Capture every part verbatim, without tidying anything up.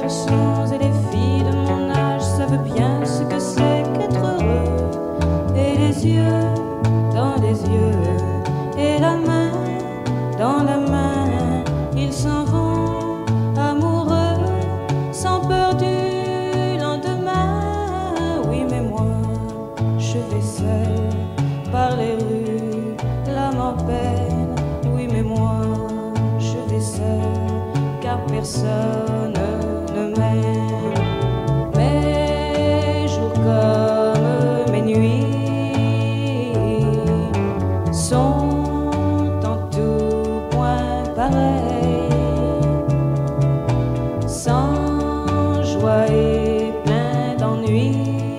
garçons et les filles de mon âge savent bien ce que c'est qu'être heureux. Et les yeux dans les yeux, et la main dans la main, ils s'en vont amoureux, sans peur du lendemain. Oui, mais moi, je vais seul par les rues, l'âme en peine. Oui, mais moi, je vais seul, car personne ne m'aime. Mes jours comme mes nuits sont en tout point pareils, sans joie et plein d'ennui.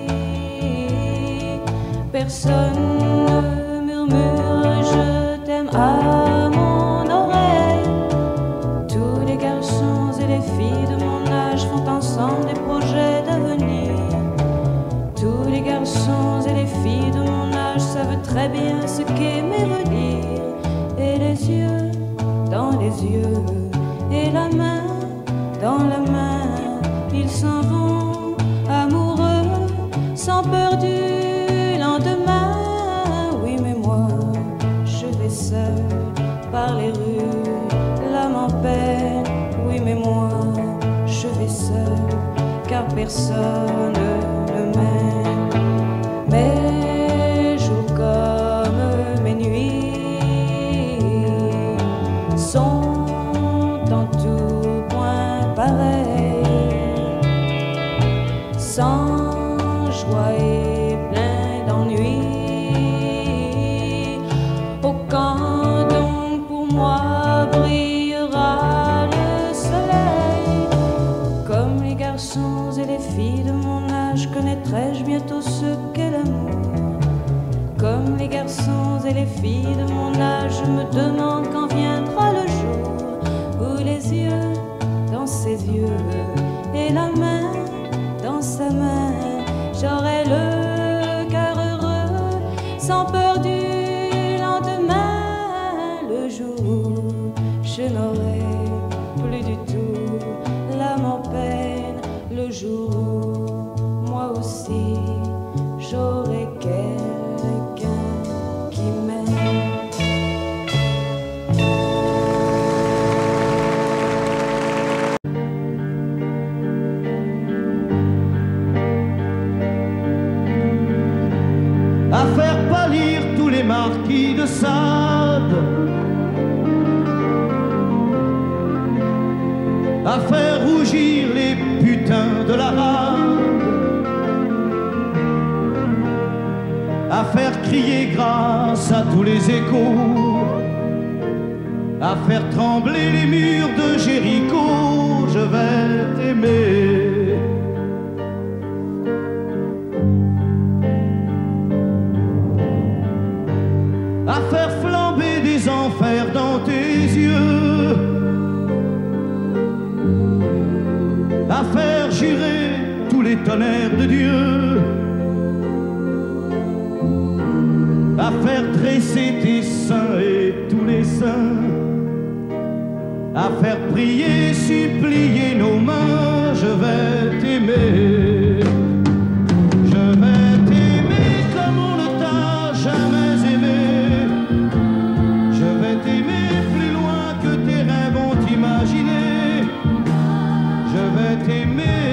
Personne ne murmure je t'aime à mon oreille. Tous les garçons et les filles de mon âge font ensemble des projets d'avenir. Tous les garçons et les filles de mon âge savent très bien ce qu'aimer veut dire. Et les yeux dans les yeux, et la main dans la main, ils s'en vont amoureux, sans peur du lendemain. Oui, mais moi, je vais seul par les rues, l'âme en peine. Oui, mais moi, je vais seul, car personne ne m'aime. Mes jours comme mes nuits sont en tout point pareils, sans joie et plein d'ennui. Oh, quand donc pour moi brillera le soleil, comme les garçons et les filles de mon âge, connaîtrai-je bientôt ce qu'est l'amour. Comme les garçons et les filles de mon âge, je me demande quand viendra le jour où les yeux dans ses yeux et la main dans sa main, j'aurai le cœur heureux, sans peur du lendemain. Le jour où je n'aurai plus du tout l'âme en peine, le jour où moi aussi j'aurai quelqu'un qui m'aime. À faire pâlir tous les marquis de Sade, à faire rougir les putains de la rade, à faire crier grâce à tous les échos, à faire trembler les murs de Jéricho. Je vais t'aimer. À faire flamber des enfers dans tes yeux, à faire jurer tous les tonnerres de Dieu, à faire dresser tes seins et tous les saints, à faire prier, supplier nos mains. Je vais t'aimer. Je vais t'aimer comme on ne t'a jamais aimé. Je vais t'aimer plus loin que tes rêves ont imaginé. Je vais t'aimer,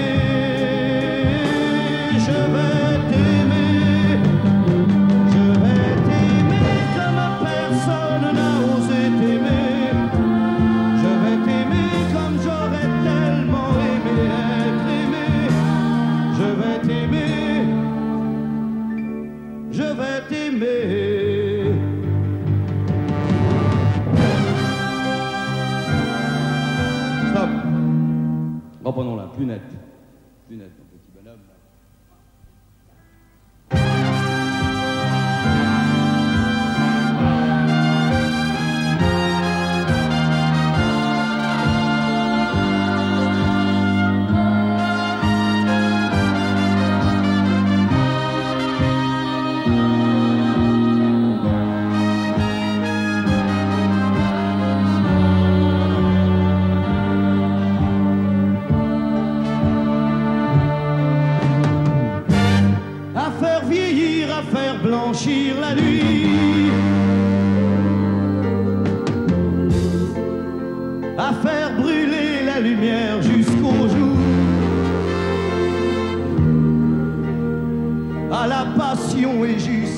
je vais t'aimer, je vais t'aimer comme personne n'a osé t'aimer. Je vais t'aimer comme j'aurais tellement aimé être aimé. Je vais t'aimer, je vais t'aimer. Stop. Reprenons-la, plus net. Plus net, mon petit bonhomme.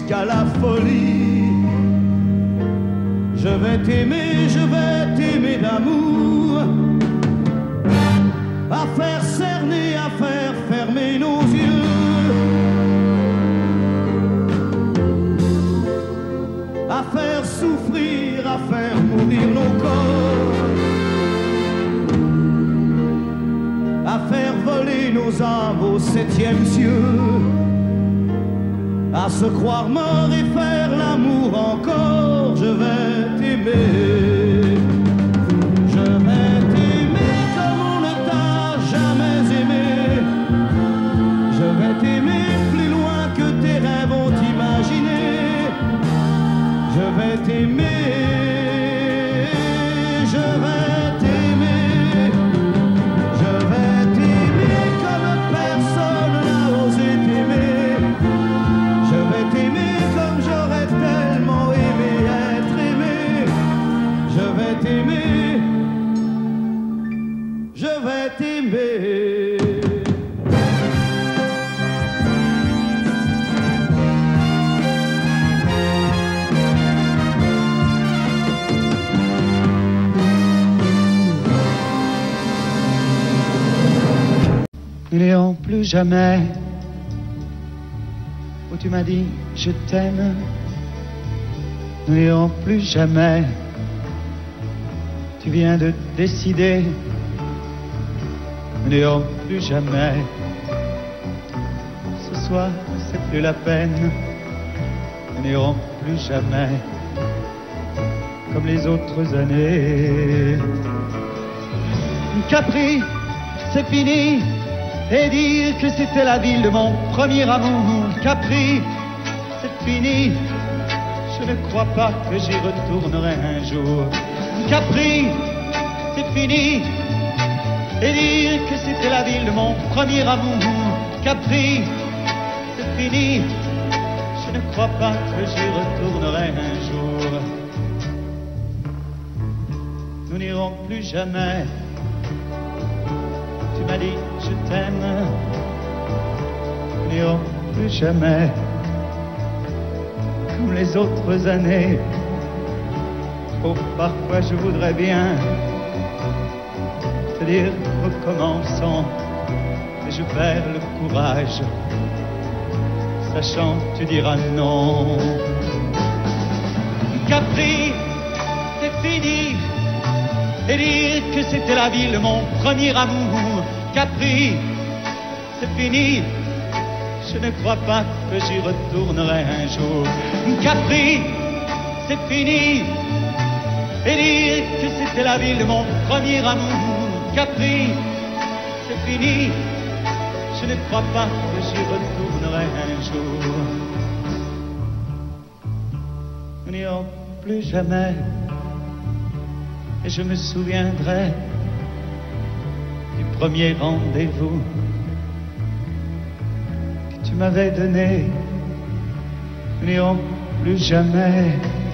jusqu'à la folie. Je vais t'aimer, je vais t'aimer d'amour, à faire cerner, à faire fermer nos yeux, à faire souffrir, à faire mourir nos corps, à faire voler nos âmes au septième cieux, à se croire mort et faire l'amour encore. Je vais t'aimer, je vais t'aimer comme on ne t'a jamais aimé. Je vais t'aimer plus loin que tes rêves ont imaginé. Je vais t'aimer, je vais t'aimer, je vais t'aimer comme personne n'a osé t'aimer. Je vais t'aimer comme j'aurais tellement aimé être aimé. Je vais t'aimer, je vais t'aimer. Nous n'irons plus jamais où tu m'as dit je t'aime. Nous n'irons plus jamais. Tu viens de décider. Nous n'irons plus jamais. Ce soir, c'est plus la peine. Nous n'irons plus jamais comme les autres années. Capri, c'est fini. Et dire que c'était la ville de mon premier amour. Capri, c'est fini. Je ne crois pas que j'y retournerai un jour. Capri, c'est fini. Et dire que c'était la ville de mon premier amour. Capri, c'est fini. Je ne crois pas que j'y retournerai un jour. Nous n'irons plus jamais. Tu m'as dit je t'aime. Nous n'irons plus jamais comme les autres années. Oh, parfois je voudrais bien te dire recommençons, mais je perds le courage, sachant que tu diras non. Capri, c'est fini. Et dire que c'était la ville de mon premier amour. Capri, c'est fini. Je ne crois pas que j'y retournerai un jour. Capri, c'est fini. Et dire que c'était la ville de mon premier amour. Capri, c'est fini. Je ne crois pas que j'y retournerai un jour. Nous n'irons plus jamais. Et je me souviendrai du premier rendez-vous que tu m'avais donné. Nous n'irons plus jamais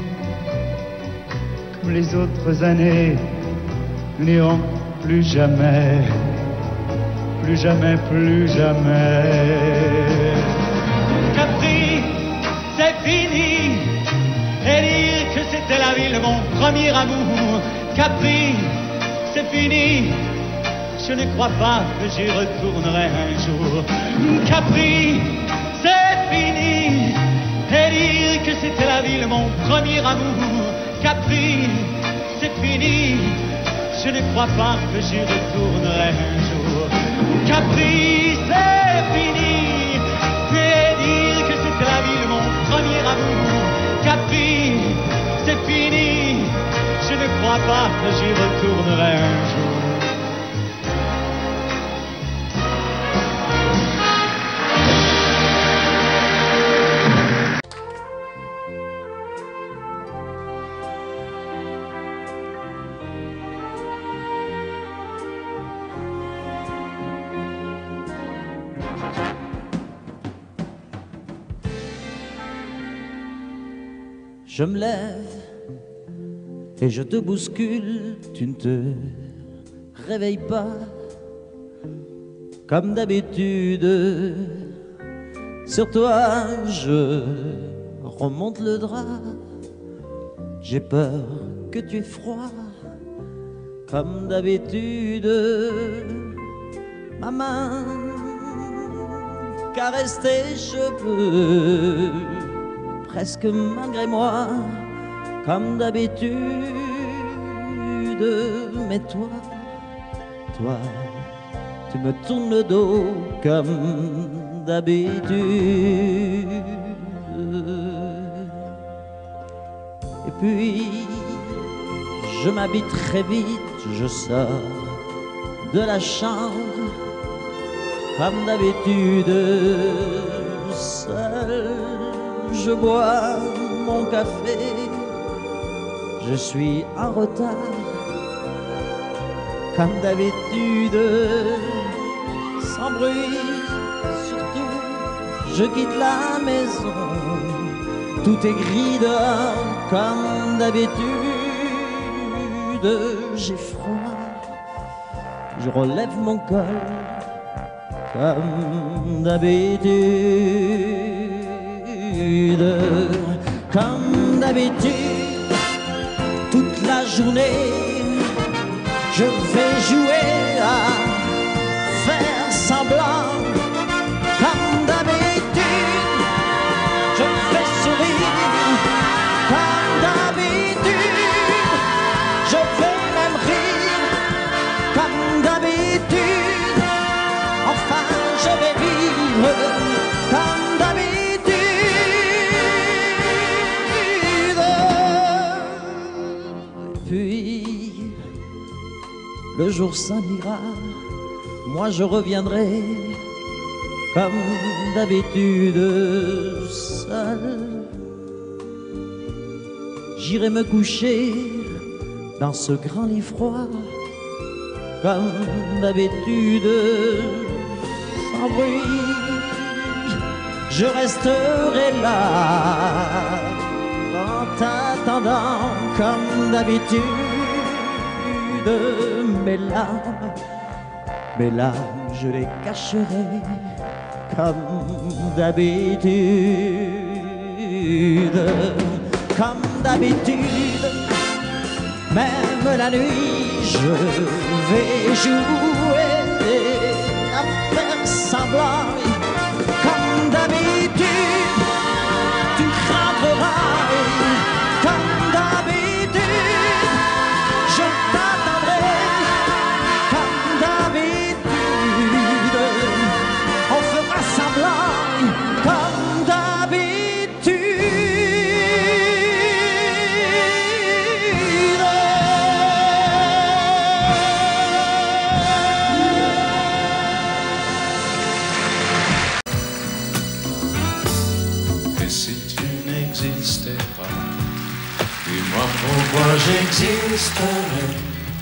comme les autres années. Nous n'irons plus jamais, plus jamais, plus jamais. Capri, c'est fini. Et dire que c'était la ville de mon premier amour. Capri, c'est fini. Je ne crois pas que j'y retournerai un jour. Capri, c'est fini. Et dire que c'était la ville de mon premier amour. Capri, c'est fini. Je ne crois pas que j'y retournerai un jour. Capri, c'est fini. Et dire que c'était la ville de mon premier amour. Capri, c'est fini. Je ne crois pas que j'y retournerai un jour. Je me lève et je te bouscule, tu ne te réveilles pas comme d'habitude. Sur toi je remonte le drap. J'ai peur que tu aies froid, comme d'habitude. Ma main caresse tes cheveux, presque malgré moi, comme d'habitude. Mais toi, toi, tu me tournes le dos comme d'habitude. Et puis, je m'habille très vite, je sors de la chambre comme d'habitude. Seul, je bois mon café, je suis en retard comme d'habitude. Sans bruit, surtout, je quitte la maison. Tout est gris dehors comme d'habitude. J'ai froid, je relève mon col comme d'habitude. Comme d'habitude, toute la journée, je vais jouer à faire semblant. Comme d'habitude, je fais sourire. Comme d'habitude, je vais même rire. Comme d'habitude, enfin je vais vivre. Comme d'habitude. Et puis, le jour s'en ira, moi je reviendrai comme d'habitude seul. J'irai me coucher dans ce grand lit froid comme d'habitude, sans bruit. Je resterai là en t'attendant comme d'habitude. Mes larmes, mes larmes, je les cacherai comme d'habitude. Comme d'habitude, même la nuit, je vais jouer à faire semblant. Comme d'habitude, tu rentreras. Comme d'habitude, je t'attendrai. Comme d'habitude, on fera semblant. Comme d'habitude. Et si tu n'existais pas, dis-moi pourquoi j'existerais.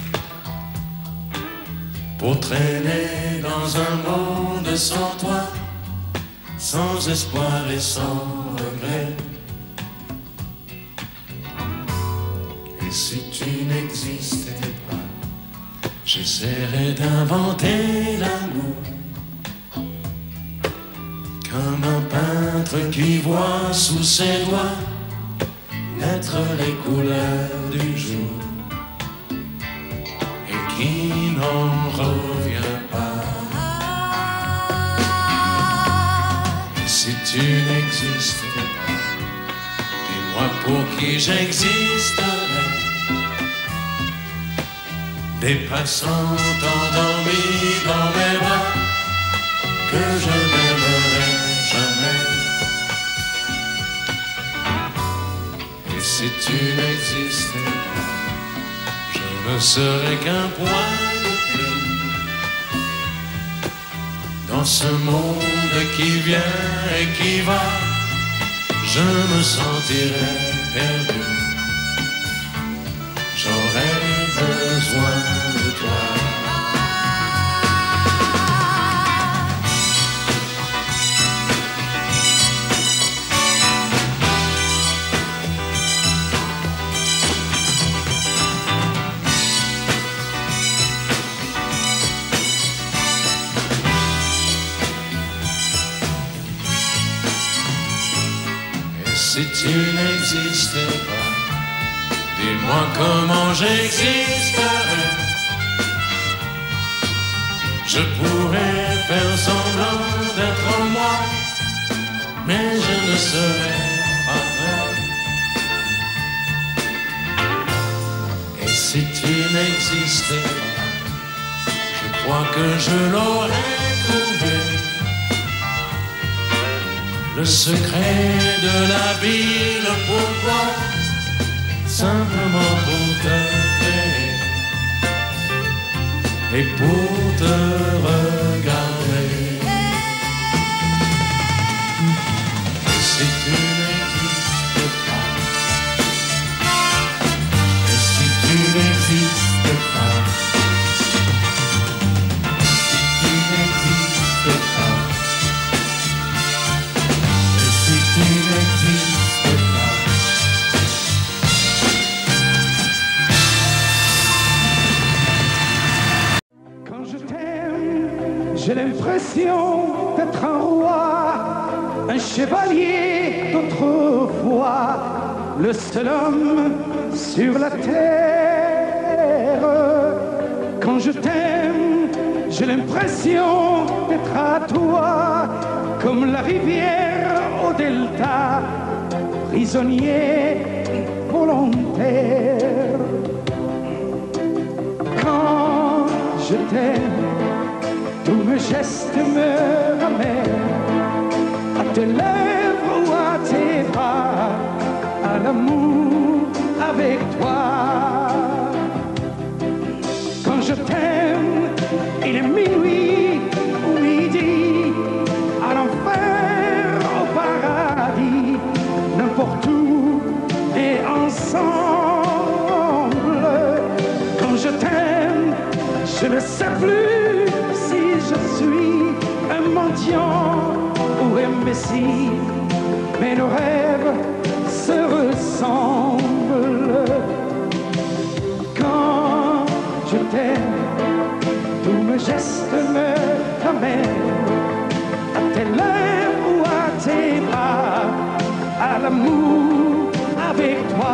Pour traîner dans un monde sans toi, sans espoir et sans regret. Et si tu n'existais pas, j'essaierais d'inventer l'amour. Comme un peintre qui voit sous ses doigts naître les couleurs du jour et qui n'en revient pas. Et si tu n'existais pas, dis-moi pour qui j'existerais. Des passants endormis dans mes bras que je n'aimerais jamais. Et si tu n'existais pas, je ne serais qu'un point de plus dans ce monde qui vient et qui va. Je me sentirais perdu. J'aurais besoin de toi. si tu n'existais pas, dis-moi comment j'existerais. Je pourrais faire semblant d'être moi, mais je ne serais pas vrai. Et si tu n'existais pas, je crois que je l'aurais trouvé. Le secret de la vie, le pourquoi, simplement pour te créer et pour te regarder. Et si tu n'existes pas, et si tu n'existes pas, si tu n'existes pas, et si tu n'existes pas. Quand je t'aime, j'ai l'impression d'être un roi, un chevalier d'autrefois, le seul homme sur la terre. Quand je t'aime, j'ai l'impression d'être à toi, comme la rivière au delta, prisonnier volontaire. Quand je t'aime, tous mes gestes me ramènent à tes lèvres ou à tes bras, à l'amour avec toi. Quand je t'aime, il est minuit ou midi, à l'enfer, au paradis, n'importe où et ensemble. Quand je t'aime, je ne sais plus si je suis un mendiant ou un messie, mais nos rêves se ressemblent. Quand je t'aime, tous mes gestes me ramènent à tes lèvres ou à tes bras, à l'amour avec toi.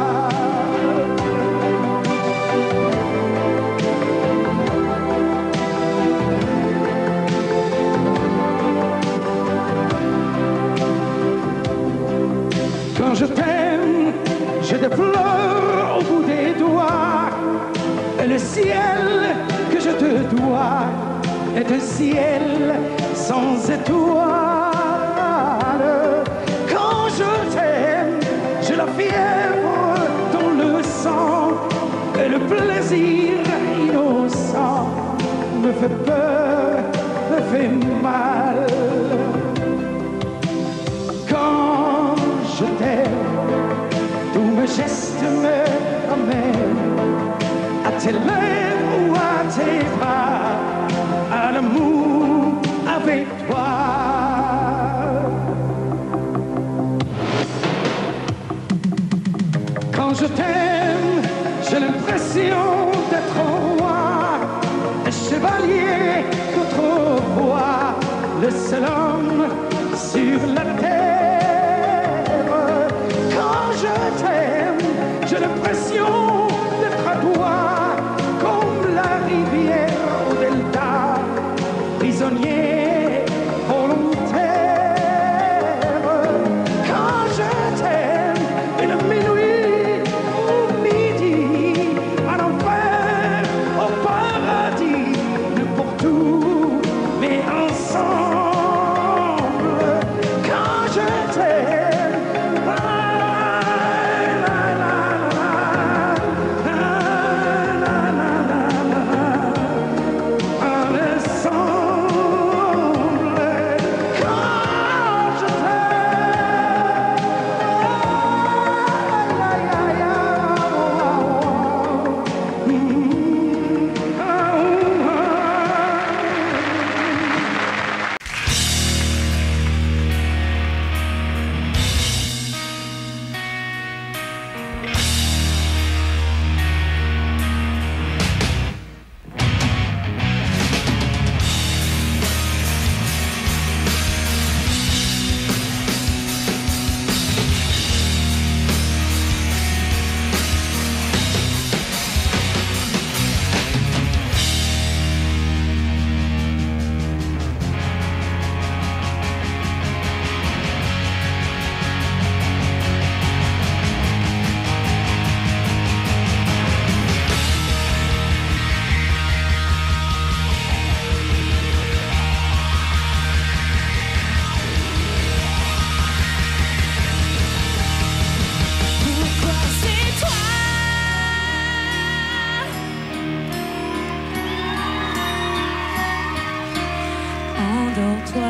Quand je t'aime, j'ai des fleurs au bout des doigts, et le ciel que je te dois est un ciel sans étoiles. Quand je t'aime, j'ai la fièvre dans le sang, et le plaisir innocent me fait peur, me fait mal. Quand je t'aime, tous mes gestes me ramènent à tes lèvres ou à tes bras, à l'amour avec toi. Quand je t'aime, j'ai l'impression d'être un roi, un chevalier d'autrefois, le seul homme sur la terre. Quand je t'aime, j'ai l'impression d'être à toi, comme la rivière au delta, prisonnier volontaire. Quand je t'aime, une minuit ou midi, à l'enfer, au paradis, n'importe où, mais ensemble. Quand je t'aime, la, la, la, la, la, la, la, la, la, ensemble.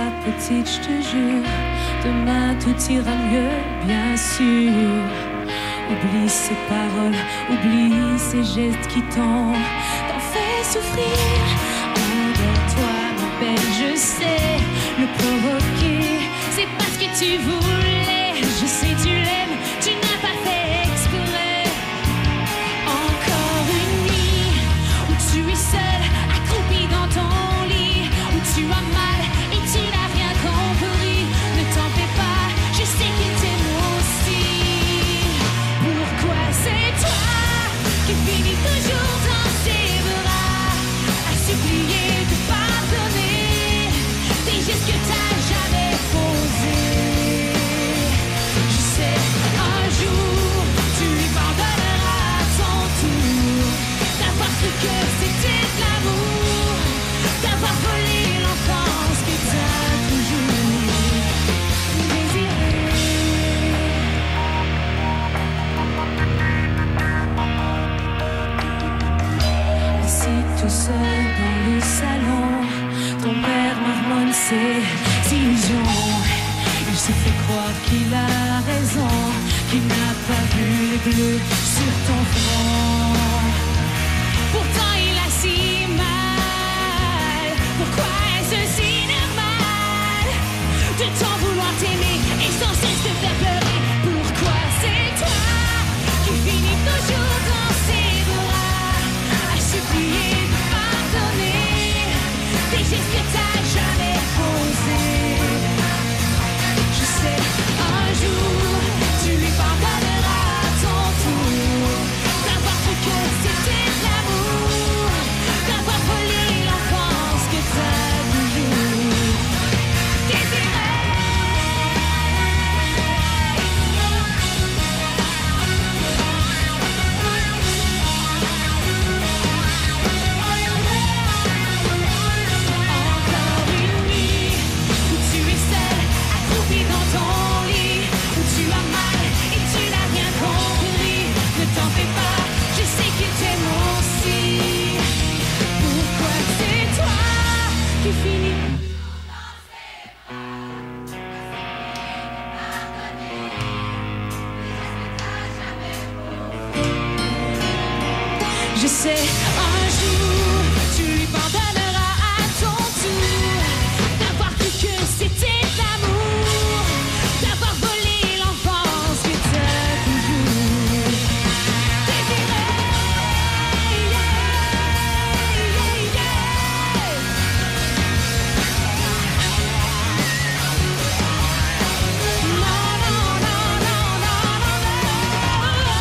petite, je te jure, demain tout ira mieux, bien sûr. Oublie ces paroles, oublie ces gestes qui t'ont t'en fait souffrir. Endors-toi, ma belle, je sais le provoquer, c'est parce que tu voulais. Je sais tu l'aimes, tu n'as pas fait exprès. Encore une nuit où tu es seule, accroupie dans ton lit, où tu as mal et tu n'as rien compris. Ne t'en fais pas, je sais qu'il t'aime aussi. Pourquoi c'est toi qui finis toujours dans ses bras, à supplier de pardonner des gestes que t'as jamais posés. Je sais, un jour, tu lui pardonneras à ton tour d'avoir cru que c'était de l'amour, d'avoir volé l'enfance que t'as toujours désirée. Assis tout seul dans le salon, ton père marmonne ses illusions. Il se fait croire qu'il a raison, qu'il n'a pas vu les bleus sur ton front. Pourtant il a si mal. Pourquoi est-ce si normal de t'en vouloir t'aimer et sans cesse te faire pleurer? Pourquoi c'est toi qui finis toujours dans ses bras, à supplier de pardonner des gestes que t'as jamais posés? Je sais, un jour, tu lui pardonneras à ton tour d'avoir cru que c'était de l'amour, d'avoir volé l'enfance que t'as toujours désirée. Encore une nuit où tu es seule, accroupie dans ton lit, où tu as mal et tu n'as rien compris. Ne t'en fais pas, je sais qu'il t'aime aussi. Pourquoi c'est toi qui finis Je sais, un jour, tu lui pardonneras à ton tour d'avoir cru que c'était de l'amour, d'avoir volé l'enfance que t'as toujours désirée. Yeah, yeah, yeah. Non, non, non, non, non, non, non.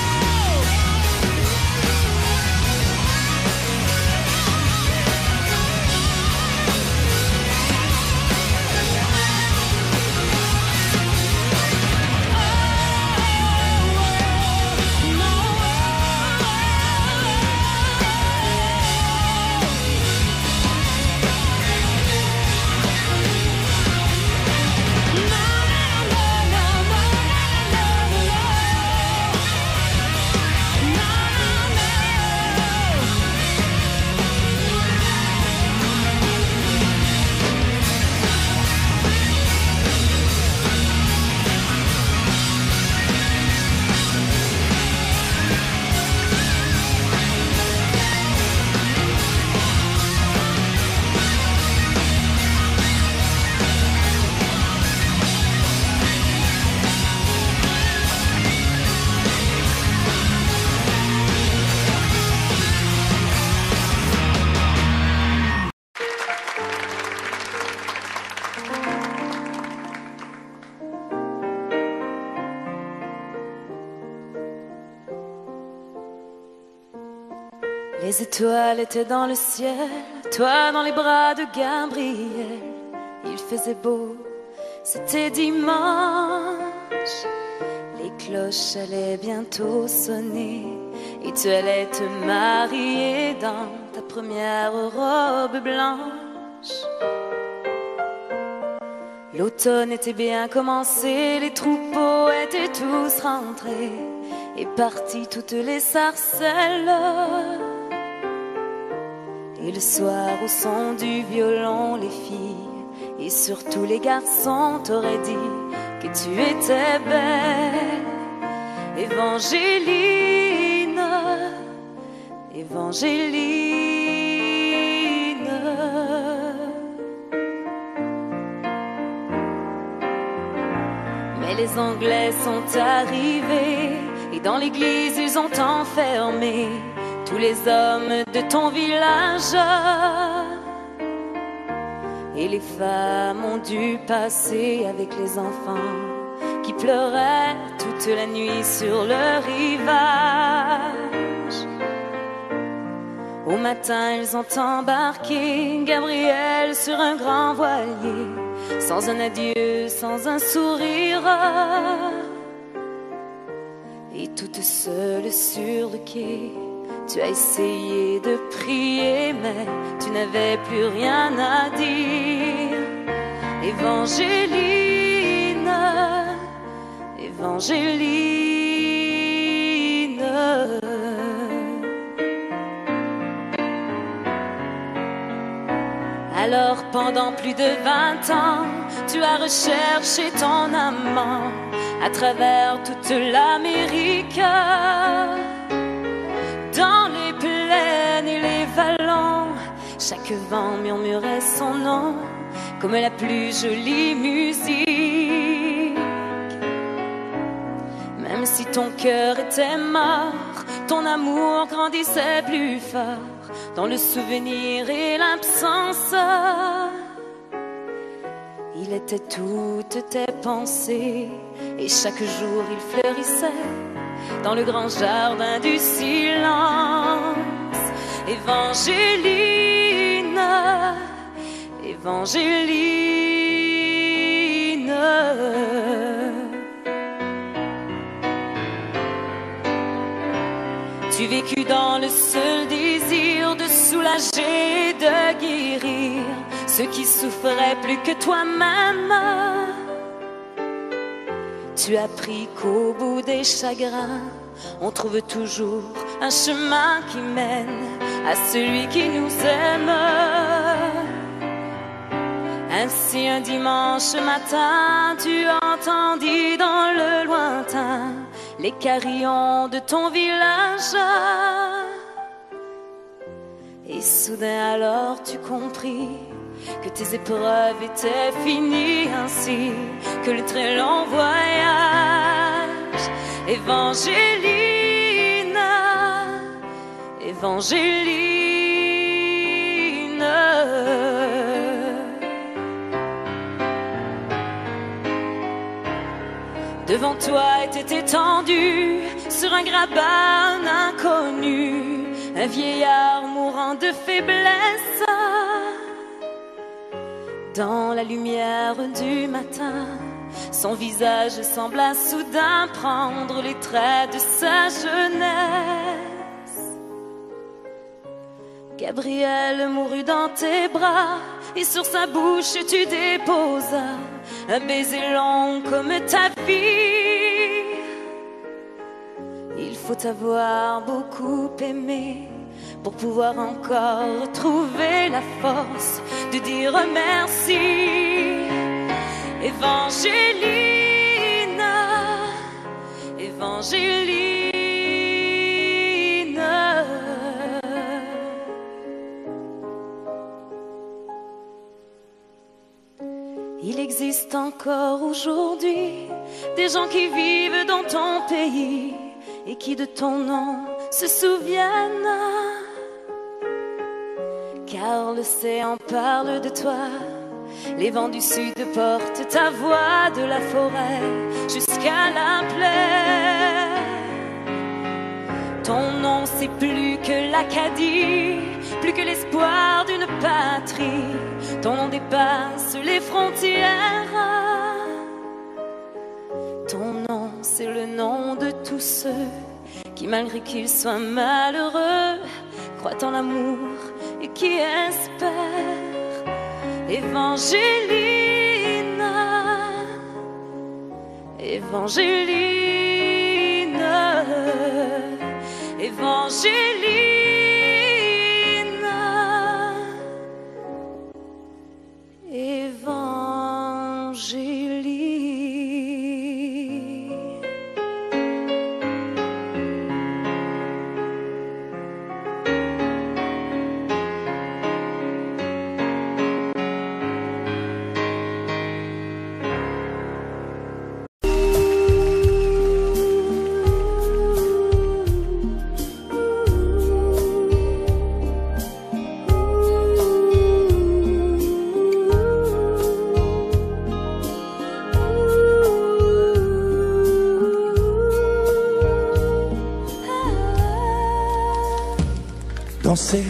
Les étoiles étaient dans le ciel, toi dans les bras de Gabriel. Il faisait beau, c'était dimanche. Les cloches allaient bientôt sonner et tu allais te marier dans ta première robe blanche. L'automne était bien commencé, les troupeaux étaient tous rentrés et partis toutes les sarcelles. Et le soir au son du violon, les filles et surtout les garçons t'auraient dit que tu étais belle. Évangéline, Évangéline. Mais les Anglais sont arrivés et dans l'église ils ont enfermé tous les hommes de ton village. Et les femmes ont dû passer avec les enfants qui pleuraient toute la nuit sur le rivage. Au matin, ils ont embarqué Gabriel sur un grand voilier, sans un adieu, sans un sourire. Et toute seule sur le quai, tu as essayé de prier, mais tu n'avais plus rien à dire. Évangéline, Évangéline. Alors pendant plus de vingt ans, tu as recherché ton amant à travers toute l'Amérique. Dans les plaines et les vallons, chaque vent murmurait son nom comme la plus jolie musique. Même si ton cœur était mort, ton amour grandissait plus fort dans le souvenir et l'absence. Il était toutes tes pensées et chaque jour il fleurissait dans le grand jardin du silence. Évangéline, Évangéline. Tu vécus dans le seul désir de soulager, de guérir ceux qui souffraient plus que toi-même. Tu as appris qu'au bout des chagrins, on trouve toujours un chemin qui mène à celui qui nous aime. Ainsi un dimanche matin, tu entendis dans le lointain les carillons de ton village. Et soudain alors tu compris que tes épreuves étaient finies, ainsi que le très long voyage. Évangéline, Évangéline. Devant toi était étendu sur un grabat un inconnu, un vieillard mourant de faiblesse. Dans la lumière du matin, son visage sembla soudain prendre les traits de sa jeunesse. Gabriel mourut dans tes bras et sur sa bouche tu déposas un baiser long comme ta vie. Il faut avoir beaucoup aimé pour pouvoir encore retrouver la force de dire merci. Évangéline, Évangéline. Il existe encore aujourd'hui des gens qui vivent dans ton pays et qui de ton nom se souviennent. Car l'océan parle de toi, les vents du sud portent ta voix de la forêt jusqu'à la plaine. Ton nom c'est plus que l'Acadie, plus que l'espoir d'une patrie. Ton nom dépasse les frontières. Ton nom c'est le nom de tous ceux qui malgré qu'ils soient malheureux croient en l'amour et qui espèrent. Évangéline, Évangéline, Évangéline, Évangéline. danser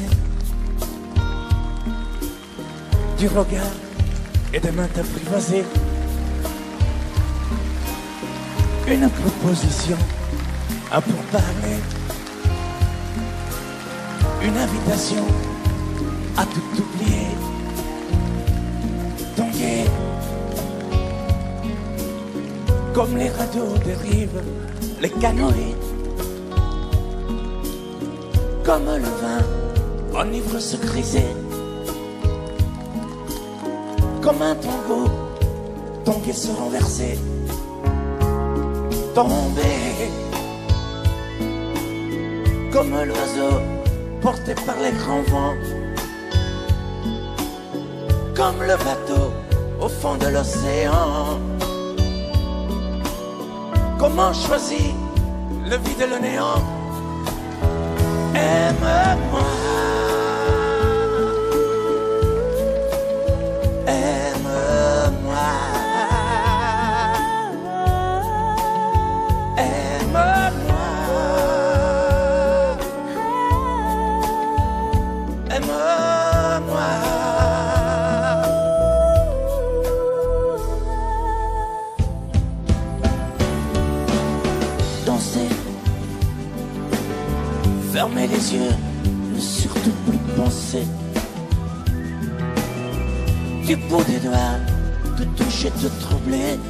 du regard et des mains apprivoisées. Une proposition à pourparler, une invitation à tout oublier. Tanguer comme les radeaux dérivent, les canoës, comme le vin enivre se griser, comme un tango, tanguer se renverser, tomber comme l'oiseau porté par les grands vents, comme le bateau au fond de l'océan. Comment choisir le vide et le néant? Aime-moi, aime-moi, aime-moi, aime-moi. Danser, fermer les yeux, ne surtout plus penser. Du bout des doigts, te toucher, te troubler.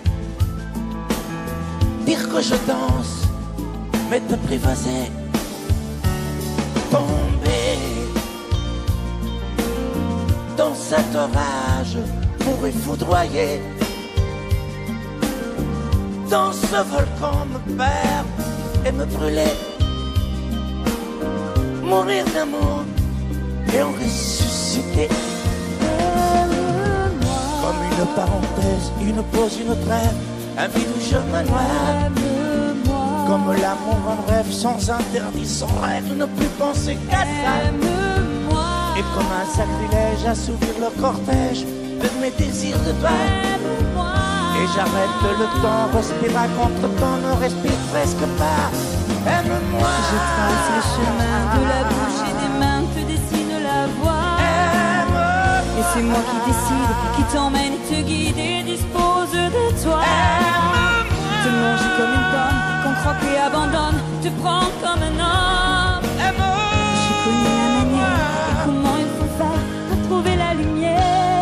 Dire que je danse, mais t'apprivoiser. Tomber dans cet orage pour y foudroyer. Dans ce volcan me perdre et me brûler. Mourir d'amour et en ressusciter. Comme une parenthèse, une pause, une trêve, un vide où je me noie. Comme l'amour en rêve, sans interdit, sans règle, ne plus penser qu'à ça. Et comme un sacrilège, assouvir le cortège de mes désirs de toi. Et j'arrête le temps, respire à contre-temps, ne respire presque pas. Aime-moi. Je trace le chemin de la bouche et des mains te dessine la voie. Aime-moi. Et c'est moi qui décide, qui t'emmène, te guide et dispose de toi. Aime-moi. Te manger comme une pomme, qu'on croque et abandonne, te prends comme un homme. Aime-moi. Je connais la manière et comment il faut faire pour trouver la lumière.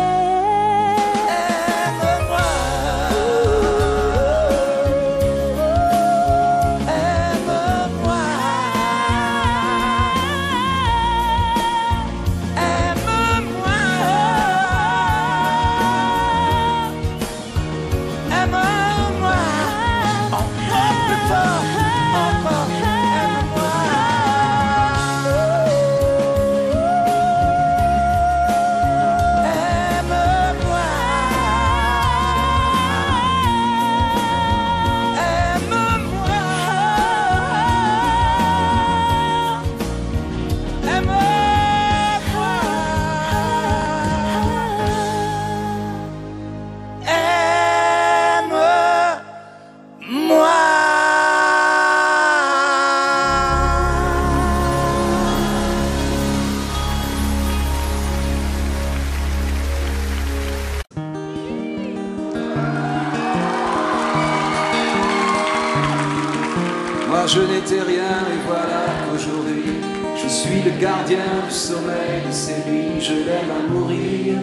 Je n'étais rien et voilà qu'aujourd'hui je suis le gardien du sommeil de ces nuits. Je l'aime à mourir.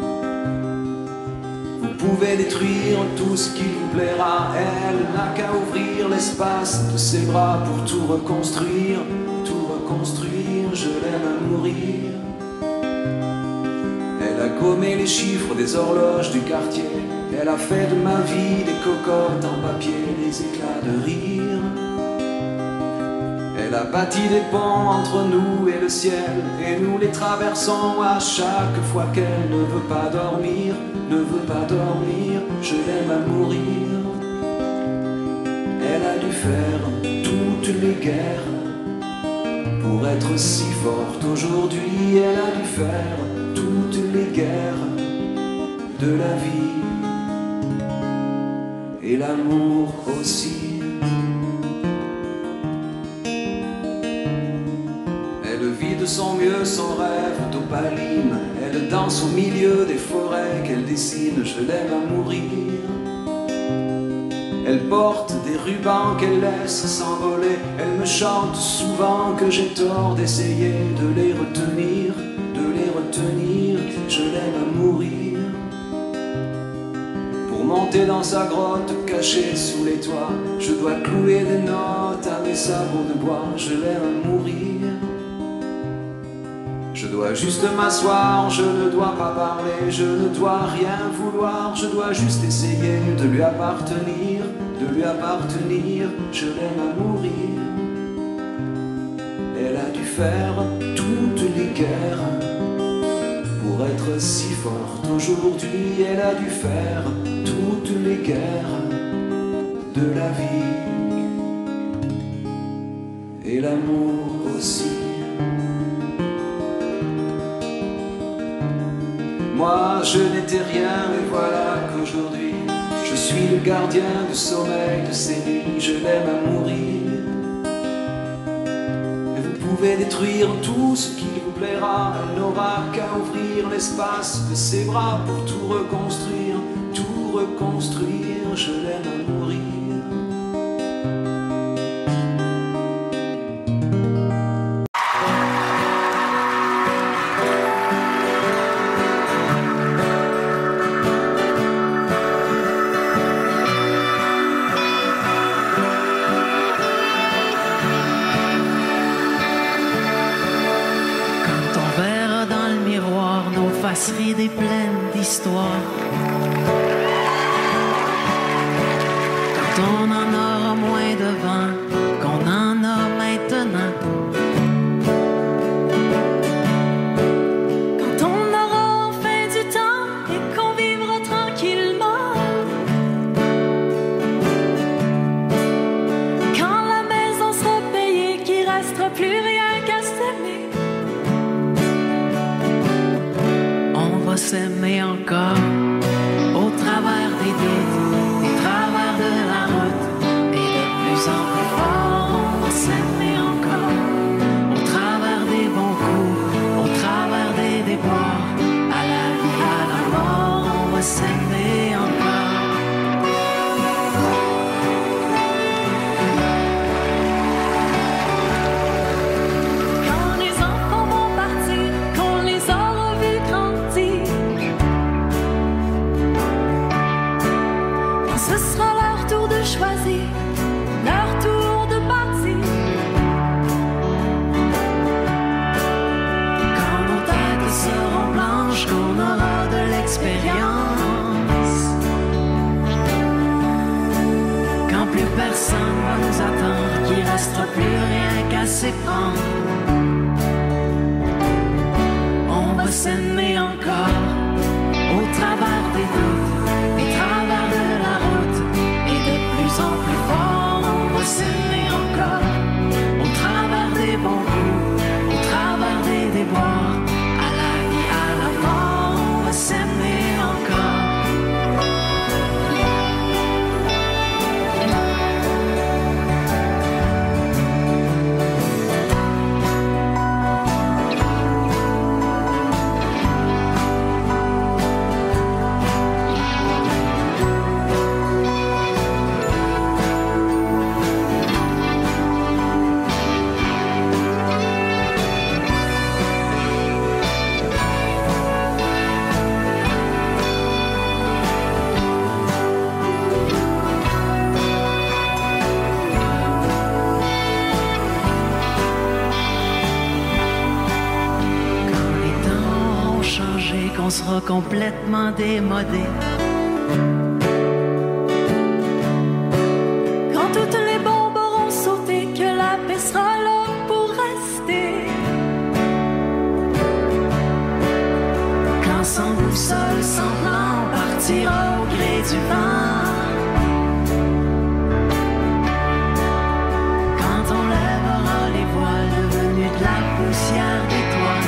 Vous pouvez détruire tout ce qui vous plaira. Elle n'a qu'à ouvrir l'espace de ses bras pour tout reconstruire, tout reconstruire. Je l'aime à mourir. Elle a gommé les chiffres des horloges du quartier. Elle a fait de ma vie des cocottes en papier, des éclats de rire. Elle a bâti des ponts entre nous et le ciel, et nous les traversons à chaque fois qu'elle ne veut pas dormir, ne veut pas dormir. Je l'aime à mourir. Elle a dû faire toutes les guerres pour être si forte aujourd'hui. Elle a dû faire toutes les guerres de la vie et l'amour aussi. Elle vide son son rêve d'opaline. Elle danse au milieu des forêts qu'elle dessine. Je l'aime à mourir. Elle porte des rubans qu'elle laisse s'envoler. Elle me chante souvent que j'ai tort d'essayer de les retenir, de les retenir. Je l'aime à mourir. Pour monter dans sa grotte cachée sous les toits, je dois clouer des notes à mes sabots de bois. Je l'aime à mourir. Je dois juste m'asseoir, je ne dois pas parler, je ne dois rien vouloir, je dois juste essayer de lui appartenir, de lui appartenir. Je l'aime à mourir. Elle a dû faire toutes les guerres pour être si forte aujourd'hui. Elle a dû faire toutes les guerres de la vie et l'amour aussi. Moi je n'étais rien, mais voilà qu'aujourd'hui je suis le gardien du sommeil de ces nuits. Je l'aime à mourir. Et vous pouvez détruire tout ce qui vous plaira. Elle n'aura qu'à ouvrir l'espace de ses bras pour tout reconstruire, tout reconstruire. Je l'aime à mourir. Des plaines d'histoire. Quand on en aura moins de vent qu'on en a maintenant. Quand on aura enfin du temps et qu'on vivra tranquillement. Quand la maison sera payée, qu'il restera plus rien qu'à s'aimer. S'aimer encore au travers des doutes, au travers de la route, et de plus en plus fort. On va s'aimer encore au travers des bons coups, au travers des déboires, à la vie, à la mort. On va s'aimer encore. Quand les enfants vont partir, qu'on les aura vus grandir, ce sera leur tour de choisir, leur tour de partir. Quand nos têtes seront blanches, qu'on aura de l'expérience. Quand plus personne va nous attendre, qu'il restera plus rien qu'à s'éprendre. On va s'aimer encore au travers des doutes, au travers de la route, et de plus en plus fort. On va s'aimer encore au travers des bons coups, au travers des déboires, à la vie, à la mort. On va s'aimer encore. On sera complètement démodé. Quand toutes les bombes auront sauté, que la paix sera là pour rester. Quand sans boussole, sans plan, on partira au gré du vent. Quand on lèvera les voiles devenus de la poussière des toits,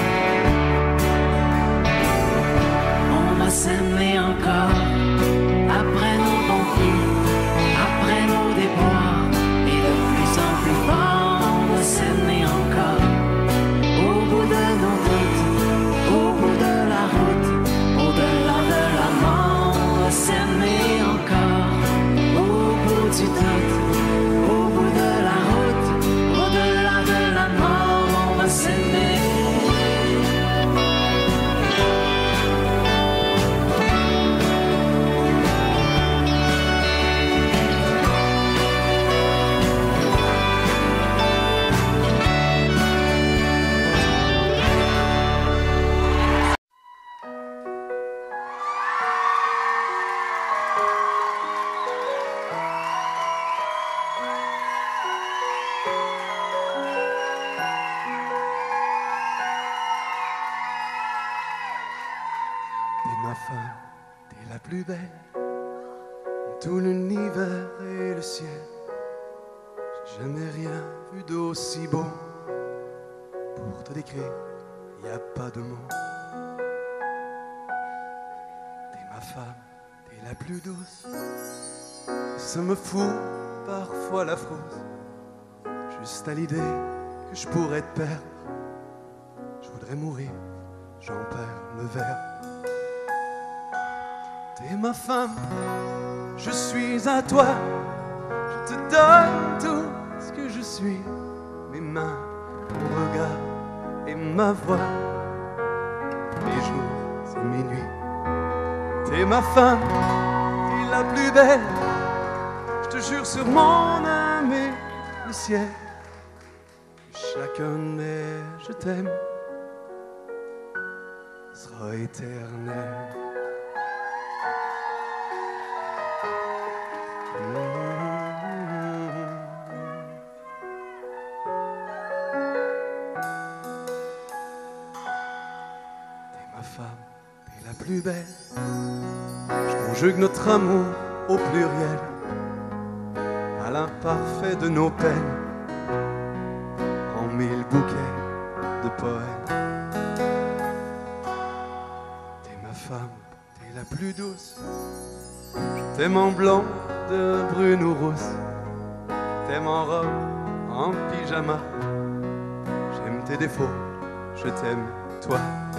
s'aimer encore après nos bons coups, après nos déboires, et de plus en plus fort. On va s'aimer encore au bout de nos vies. t'es la plus belle dans tout l'univers et le ciel. J'ai jamais rien vu d'aussi beau. Pour te décrire, y a pas de mots. T'es ma femme, t'es la plus douce. Ça me fout parfois la frousse, juste à l'idée que je pourrais te perdre. Je voudrais mourir, j'en perds le verbe. T'es ma femme, je suis à toi. Je te donne tout ce que je suis. Mes mains, mon regard et ma voix, mes jours et mes nuits. T'es ma femme, t'es la plus belle. Je te jure sur mon âme et le ciel, chacun de mes je t'aime sera éternel. T'es la plus belle. Je conjugue notre amour au pluriel, à l'imparfait de nos peines, en mille bouquets de poèmes. T'es ma femme, t'es la plus douce. Je t'aime en blanc, de brune ou rousse. Je t'aime en robe, en pyjama. J'aime tes défauts, je t'aime toi.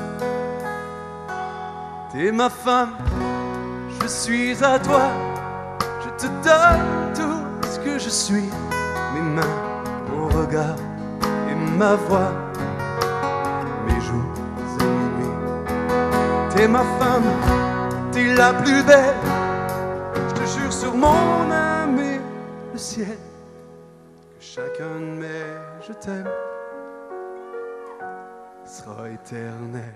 T'es ma femme, je suis à toi. Je te donne tout ce que je suis. Mes mains, mon regard et ma voix, mes jours et mes nuits. T'es ma femme, t'es la plus belle. Je te jure sur mon âme et le ciel, que chacun de mes je t'aime sera éternel.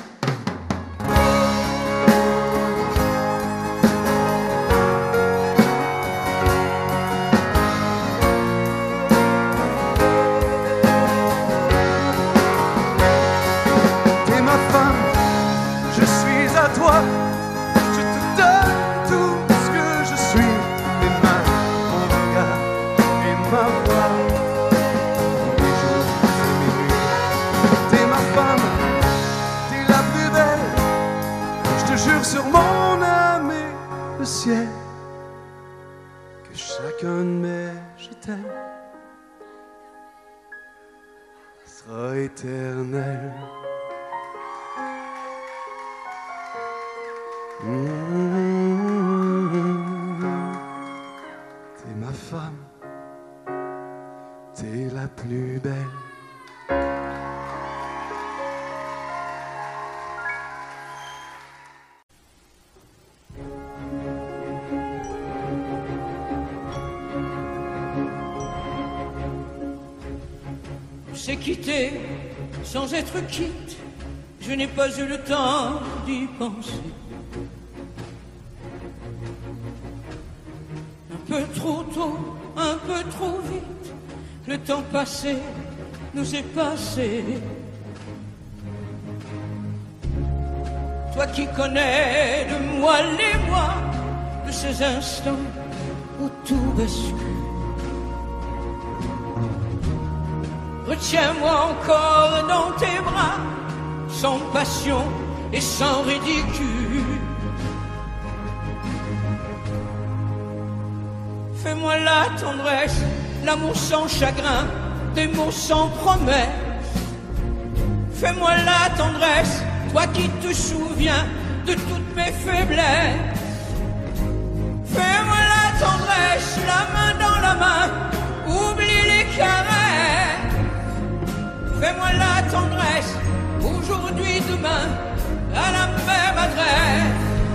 Toi, je te donne tout ce que je suis. Mes mains, mon regard et ma voix, mes jours et mes nuits. T'es ma femme, t'es la plus belle. Je te jure sur mon âme et le ciel, que chacun de mes je t'aime sera éternel. Mmh, t'es ma femme, t'es la plus belle. On s'est quitté sans être quitte, je n'ai pas eu le temps d'y penser. Un peu trop tôt, un peu trop vite, le temps passé nous est passé. Toi qui connais de moi les mois, de ces instants où tout bascule. Retiens-moi encore dans tes bras, sans passion et sans ridicule. Fais-moi la tendresse, l'amour sans chagrin, des mots sans promesse. Fais-moi la tendresse, toi qui te souviens de toutes mes faiblesses. Fais-moi la tendresse, la main dans la main, oublie les caresses. Fais-moi la tendresse, aujourd'hui, demain, à la même adresse.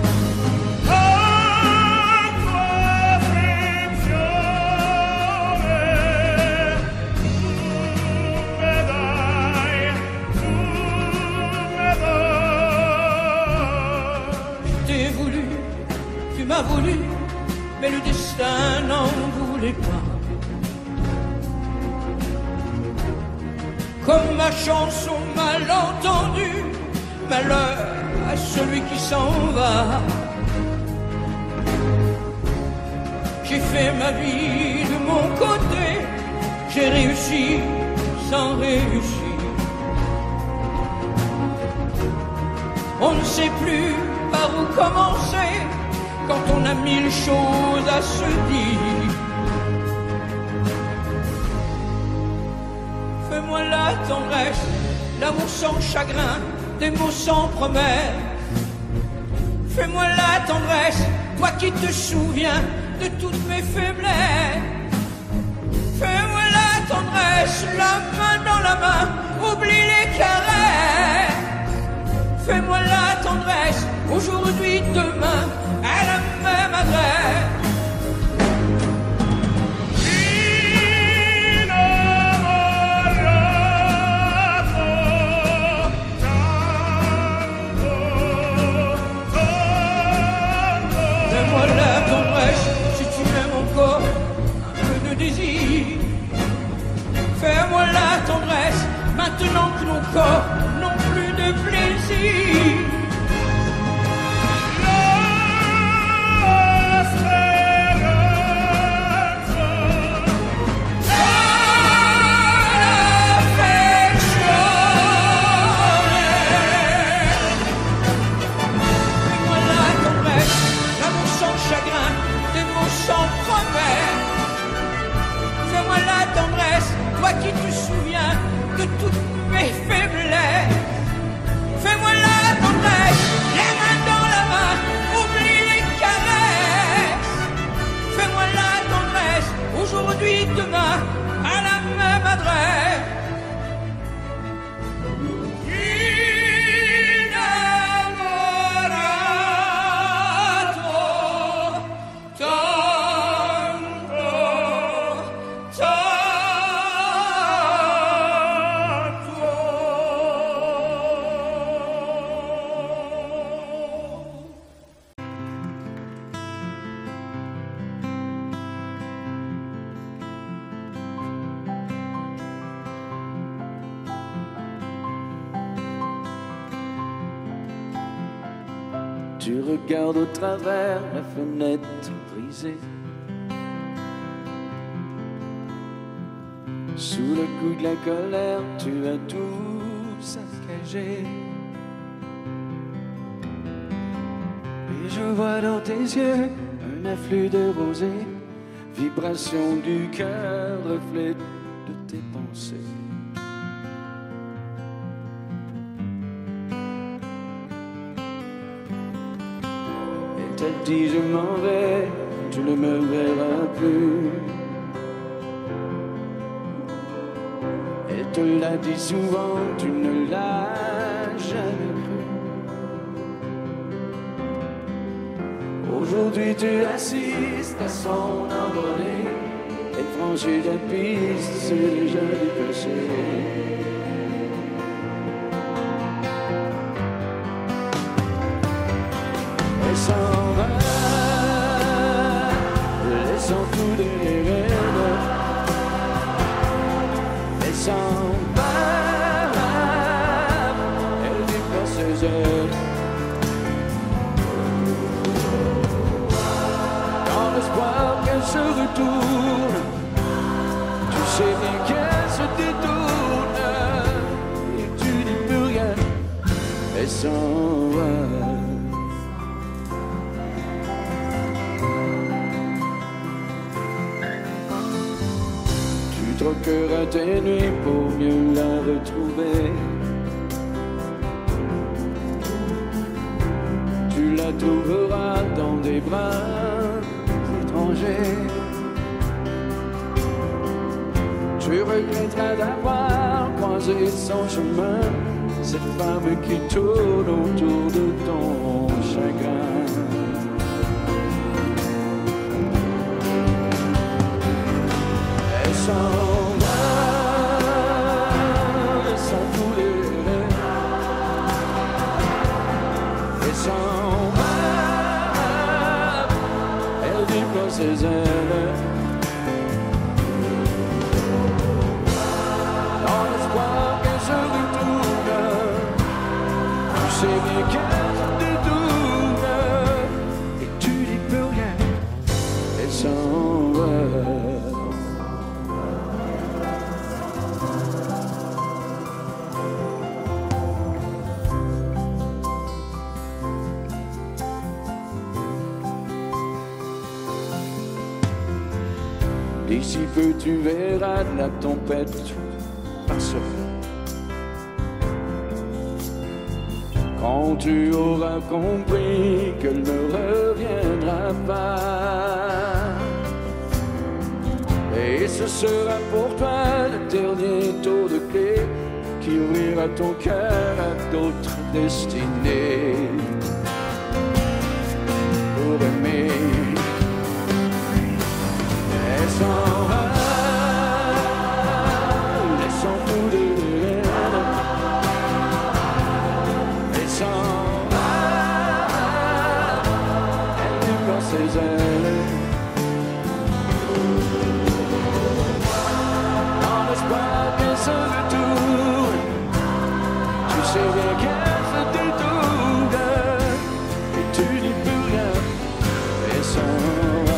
Tu m'as voulu, mais le destin n'en voulait pas. Comme ma chanson mal entendue, malheur à celui qui s'en va. ma vie de mon côté. J'ai réussi sans réussir. On ne sait plus par où commencer quand on a mille choses à se dire. Fais-moi la tendresse, l'amour sans chagrin, des mots sans promesse. Fais-moi la tendresse, toi qui te souviens de toutes mes faiblesses. Fais-moi la tendresse, la main dans la main, oublie les caresses. Fais-moi la tendresse, aujourd'hui, demain, à la même adresse. Fais-moi la tendresse, si tu m'aimes encore, un peu de désir. Fais-moi la tendresse, maintenant que nos corps n'ont plus de plaisir. Fais-moi la tendresse, toi qui te souviens de toutes mes faiblesses. Fais-moi la tendresse, les mains dans la main, oublie les caresses. Fais-moi la tendresse, aujourd'hui, demain, à la même adresse. Tu regardes au travers la fenêtre brisée. Sous le coup de la colère, tu as tout saccagé. Et je vois dans tes yeux un afflux de rosée, vibration du cœur, reflet de tes pensées. T'as dit je m'en vais, tu ne me verras plus. Et te l'a dit souvent, tu ne l'as jamais cru. Aujourd'hui tu assistes à son envolée et franchis la piste, c'est déjà dépassé. Elle s'en va, laissant tout derrière elle. Elle s'en va, elle déploie ses ailes. Dans l'espoir qu'elle se retourne, tu sais bien qu'elle se détourne. Et tu dis plus rien, elle s'en va. Troqueras tes nuits pour mieux la retrouver. Tu la trouveras dans des bras étrangers. Tu regretteras d'avoir croisé son chemin, cette femme qui tourne autour de ton chagrin. Elle s'en ses ailes. Dans l'espoir qu'elle se retourne, tu sais bien qu'elle se détourne, et tu dis plus rien, elle s'en va. D'ici peu tu verras la tempête passera. Quand tu auras compris qu'elle ne reviendra pas. Et ce sera pour toi le dernier tour de clé qui ouvrira ton cœur à d'autres destinées. Pour aimer, elle s'en va, laissant tout derrière. Elle s'en va, elle déploie ses ailes. Dans l'espoir qu'elle se retourne, tu sais bien qu'elle se détourne, et tu n'y peux rien. Elle s'en va,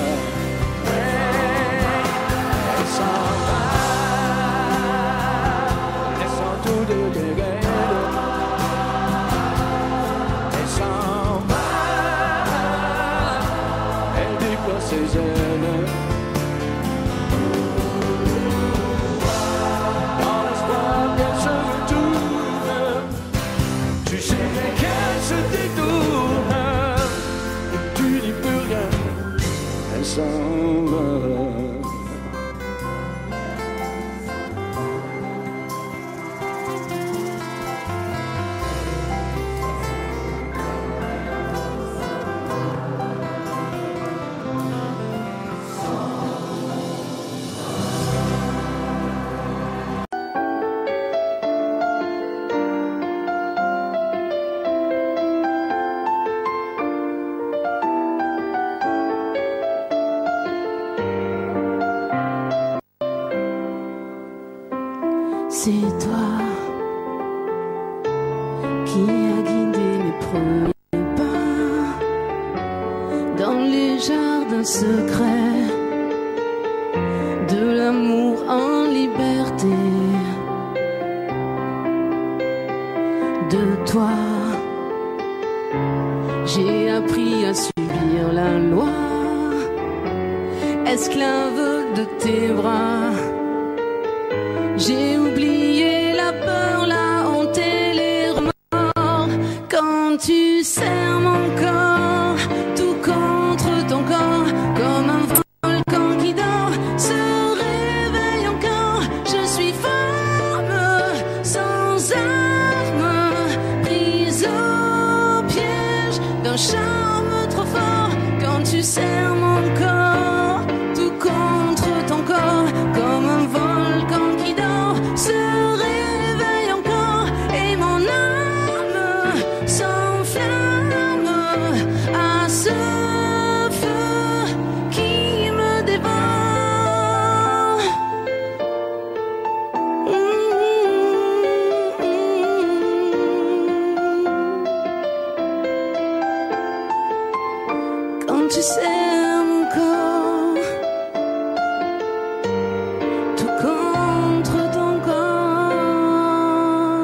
elle s'en va, laissant tout derrière elle. Elle s'en va, elle déploie ses ailes. Dans l'espoir qu'elle se retourne, tu sais bien qu'elle se détourne, et tu n'y peux rien. Elle s'en va. C'est toi qui as guidé mes premiers pas dans les jardins secrets de l'amour en liberté. De toi, j'ai appris à subir la loi, esclave de tes bras. J'ai oublié la peur, la honte et les remords. Quand tu serres mon corps, tout contre ton corps, comme un volcan qui dort, se réveille encore. Je suis femme, sans armes, prise au piège d'un charme trop fort. Quand tu serres mon corps, tout contre ton corps, comme un volcan qui dort, se réveille encore, et mon âme s'enflamme à ce feu qui me dévore. Quand tu serres mon corps, tout contre ton corps.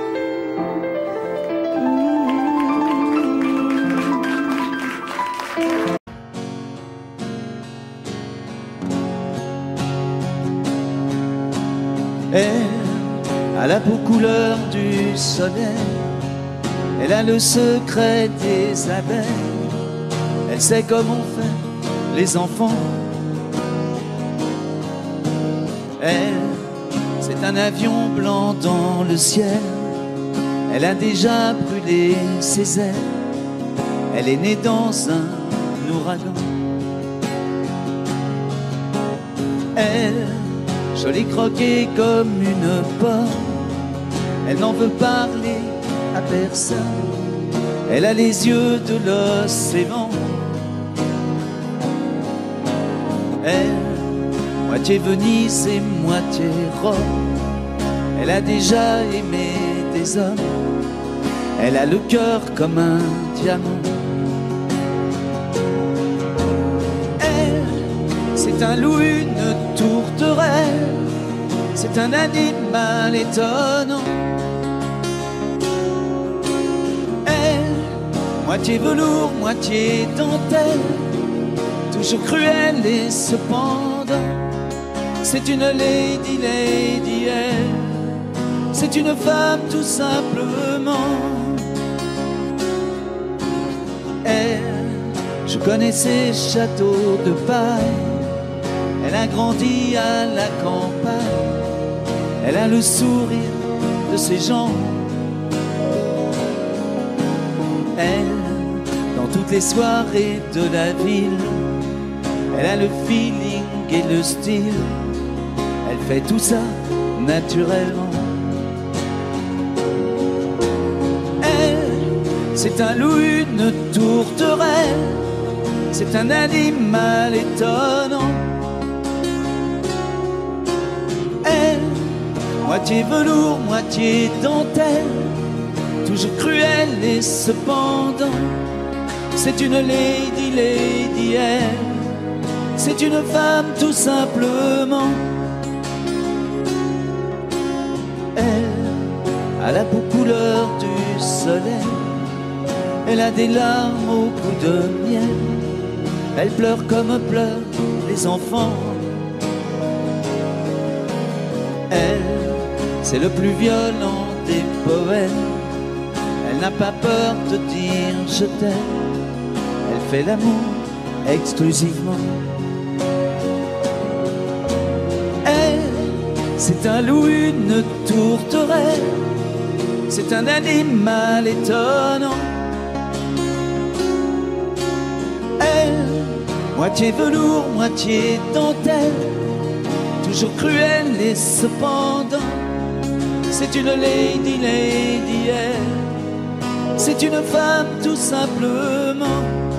Elle a la peau couleur du soleil, elle a le secret des abeilles, elle sait comment faire les enfants. Elle, c'est un avion blanc dans le ciel, elle a déjà brûlé ses ailes, elle est née dans un ouragan. Elle, jolie croquée comme une pomme, elle n'en veut parler à personne, elle a les yeux de l'océan. Elle, moitié Venise et moitié Rome, elle a déjà aimé des hommes, elle a le cœur comme un diamant. Elle, c'est un loup, une tourterelle, c'est un animal étonnant. Elle, moitié velours, moitié dentelle, toujours cruelle et cependant C'est une lady, lady, elle. C'est une femme tout simplement. Elle, je connais ses châteaux de paille. Elle a grandi à la campagne. Elle a le sourire de ses gens. Elle, dans toutes les soirées de la ville, elle a le feeling et le style. Elle fait tout ça naturellement. Elle, c'est un loup, une tourterelle. C'est un animal étonnant. Elle, moitié velours, moitié dentelle, toujours cruelle et cependant, c'est une lady, lady, elle. C'est une femme tout simplement. Elle a la peau couleur du soleil. Elle a des larmes au bout de miel. Elle pleure comme pleurent les enfants. Elle, c'est le plus violent des poèmes. Elle n'a pas peur de dire je t'aime. Elle fait l'amour exclusivement. C'est un loup, une tourterelle. C'est un animal étonnant. Elle, moitié velours, moitié dentelle, toujours cruelle et cependant, c'est une lady, lady, elle. C'est une femme tout simplement.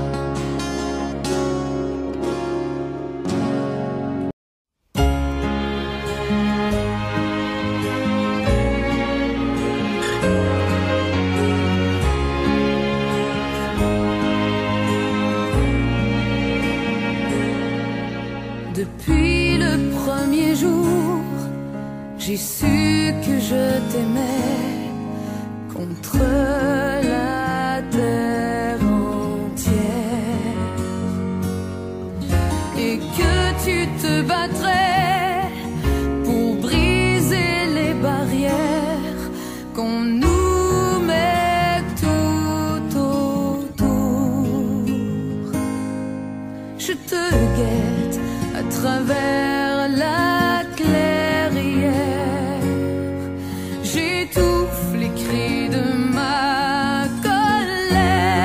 Depuis le premier jour, j'ai su que je t'aimais contre la terre entière et que tu te battrais pour briser les barrières qu'on nous met tout autour. Je te guette à travers la clairière, j'étouffe les cris de ma colère.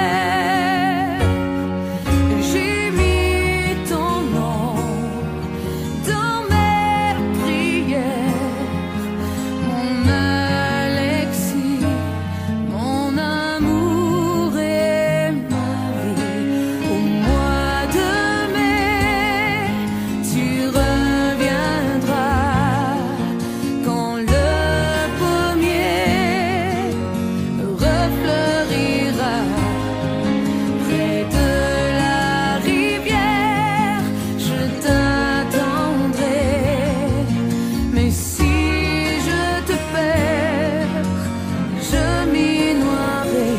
J'ai mis ton nom dans mes prières, mon Alexis, mon amour et ma vie. Au mois de mai, tu reviendras quand le pommier refleurira près de la rivière. Je t'attendrai, mais si je te perds, je m'y noierai.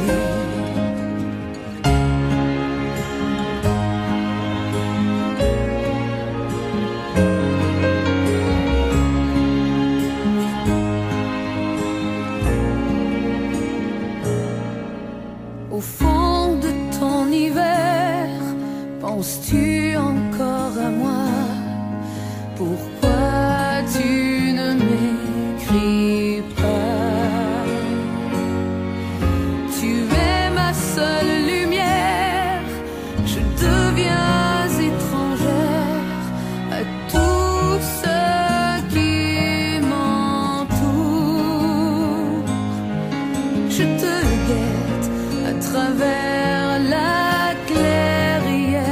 Au fond de ton hiver, penses-tu encore à moi? Pourquoi tu ne m'écris pas? Tu es ma seule lumière, je deviens étrangère à tout ce qui m'entoure. Je te guette à travers la clairière,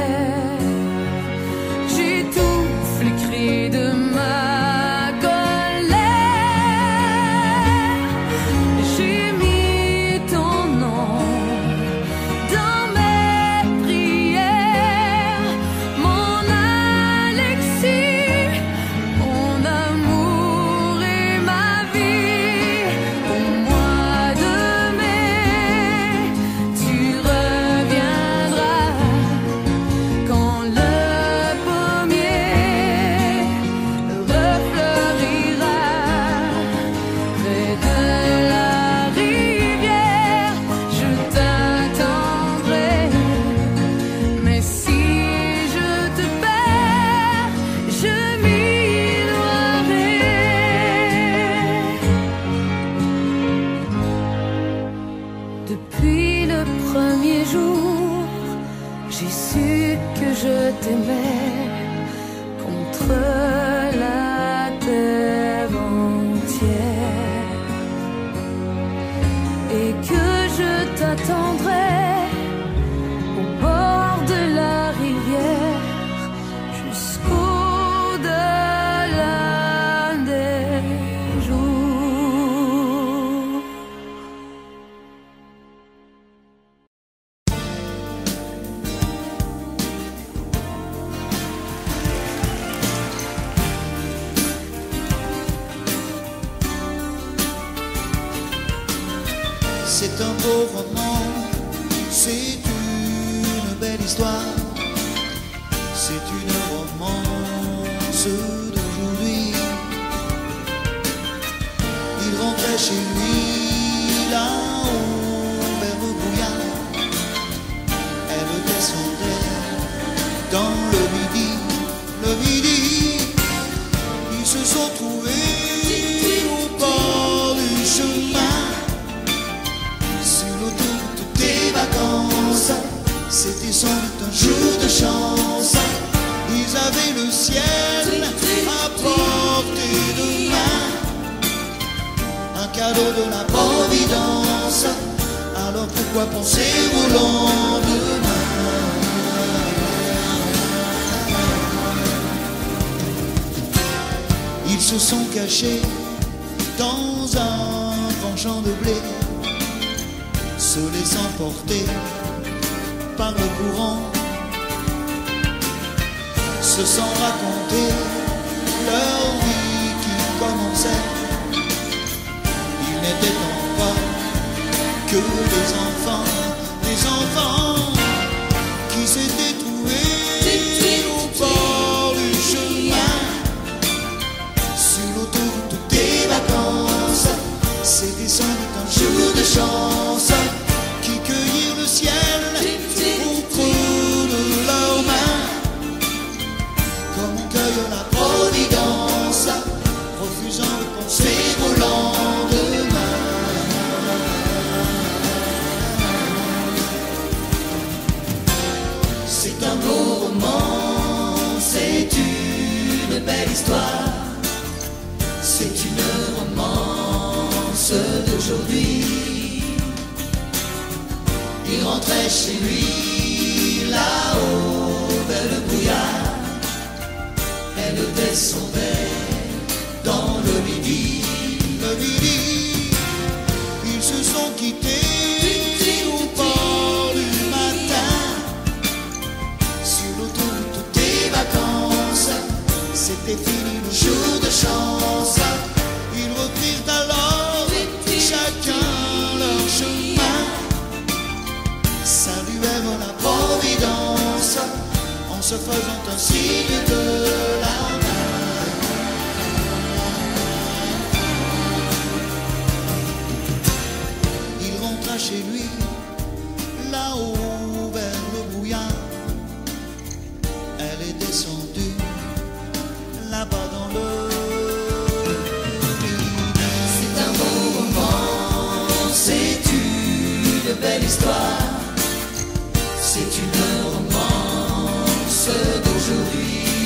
j'étouffe les cris de ma colère. J'ai mis ton nom dans mes prières, su que je t'aimais contre la terre entière et que je t'attendrai au bord de la rivière jusqu'au-delà des jours. C'est un beau roman, c'est une belle histoire, c'est une romance d'aujourd'hui. Il rentrait chez lui là-haut vers le brouillard, elle descendait dans le midi, le midi. Ils se sont trouvés au bord du chemin. C'était sans doute un jour de chance. Ils avaient le ciel à portée de main, un cadeau de la providence. Alors pourquoi penser au lendemain? Ils se sont cachés dans un grand champ de blé, se laissant porter par le courant, se sont racontés leur vie qui commençait. Ils n'étaient encore que des enfants, des enfants qui s'étaient trouvés au bord du chemin, sur l'autoroute des vacances. C'était sans doute un jour de chance qui cueillirent le ciel au creux de leurs mains, comme on cueille la providence, refusant de penser au lendemain. C'est un beau roman, c'est une belle histoire, c'est une romance d'aujourd'hui. Il rentrait chez lui là-haut vers le brouillard, elle descendait dans le midi, le midi. Ils se sont quittés au bord du matin, sur l'autoroute des vacances. C'était fini le jour de chance. Ils reprirent alors chacun leur chemin, saluèrent la providence en se faisant un signe de la main. Il rentra chez lui là-haut vers le brouillard, elle est descendue là-bas dans le midi. C'est un beau roman, c'est une belle histoire, c'est une romance d'aujourd'hui.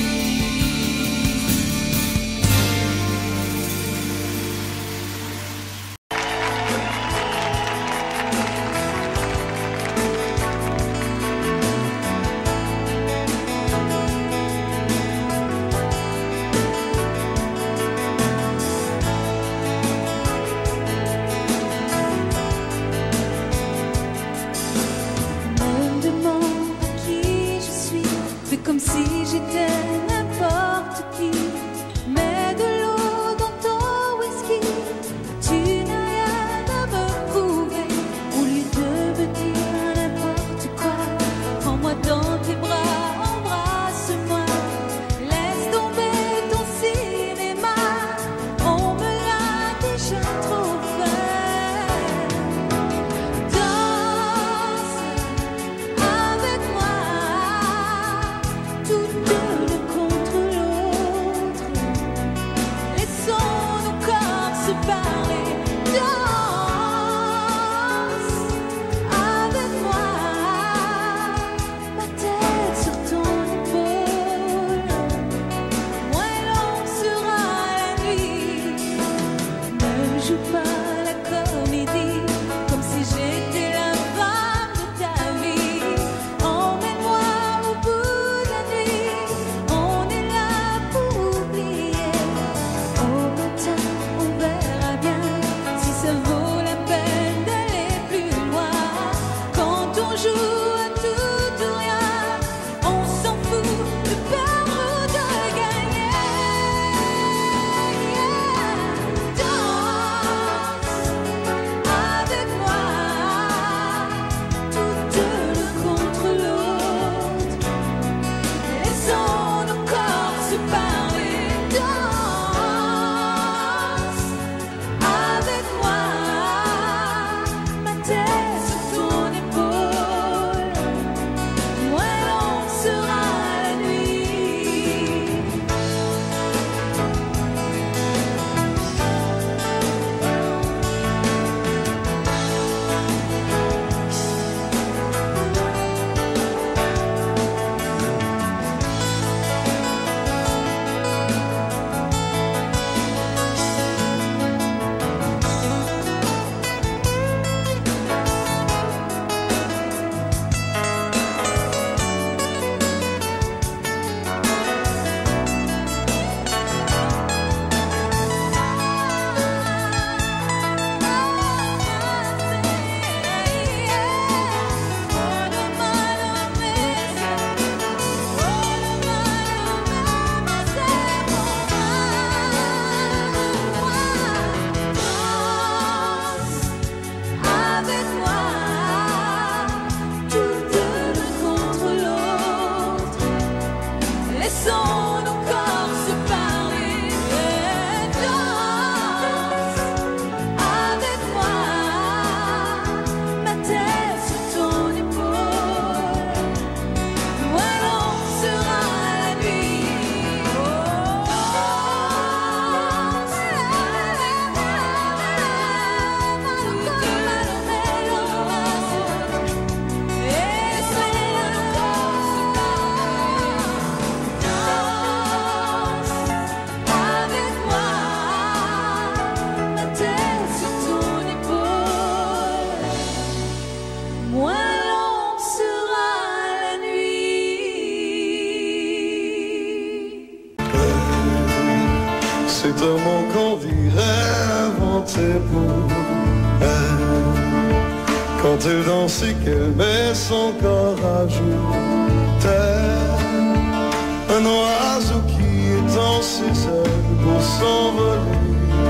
Comme si j'étais n'importe qui, mets de l'eau dans ton whisky, tu n'as rien à me prouver. Au lieu de me dire n'importe quoi, prends-moi dans tes bras, embrasse-moi, laisse tomber ton cinéma, on me l'a déjà trop fait. Danse avec moi, tout deux contre l'autre. C'est un mot qu'on dirait inventé pour elle. Quand elle danse et qu'elle met son corps à jour, tel un oiseau qui étend ses ailes pour s'envoler.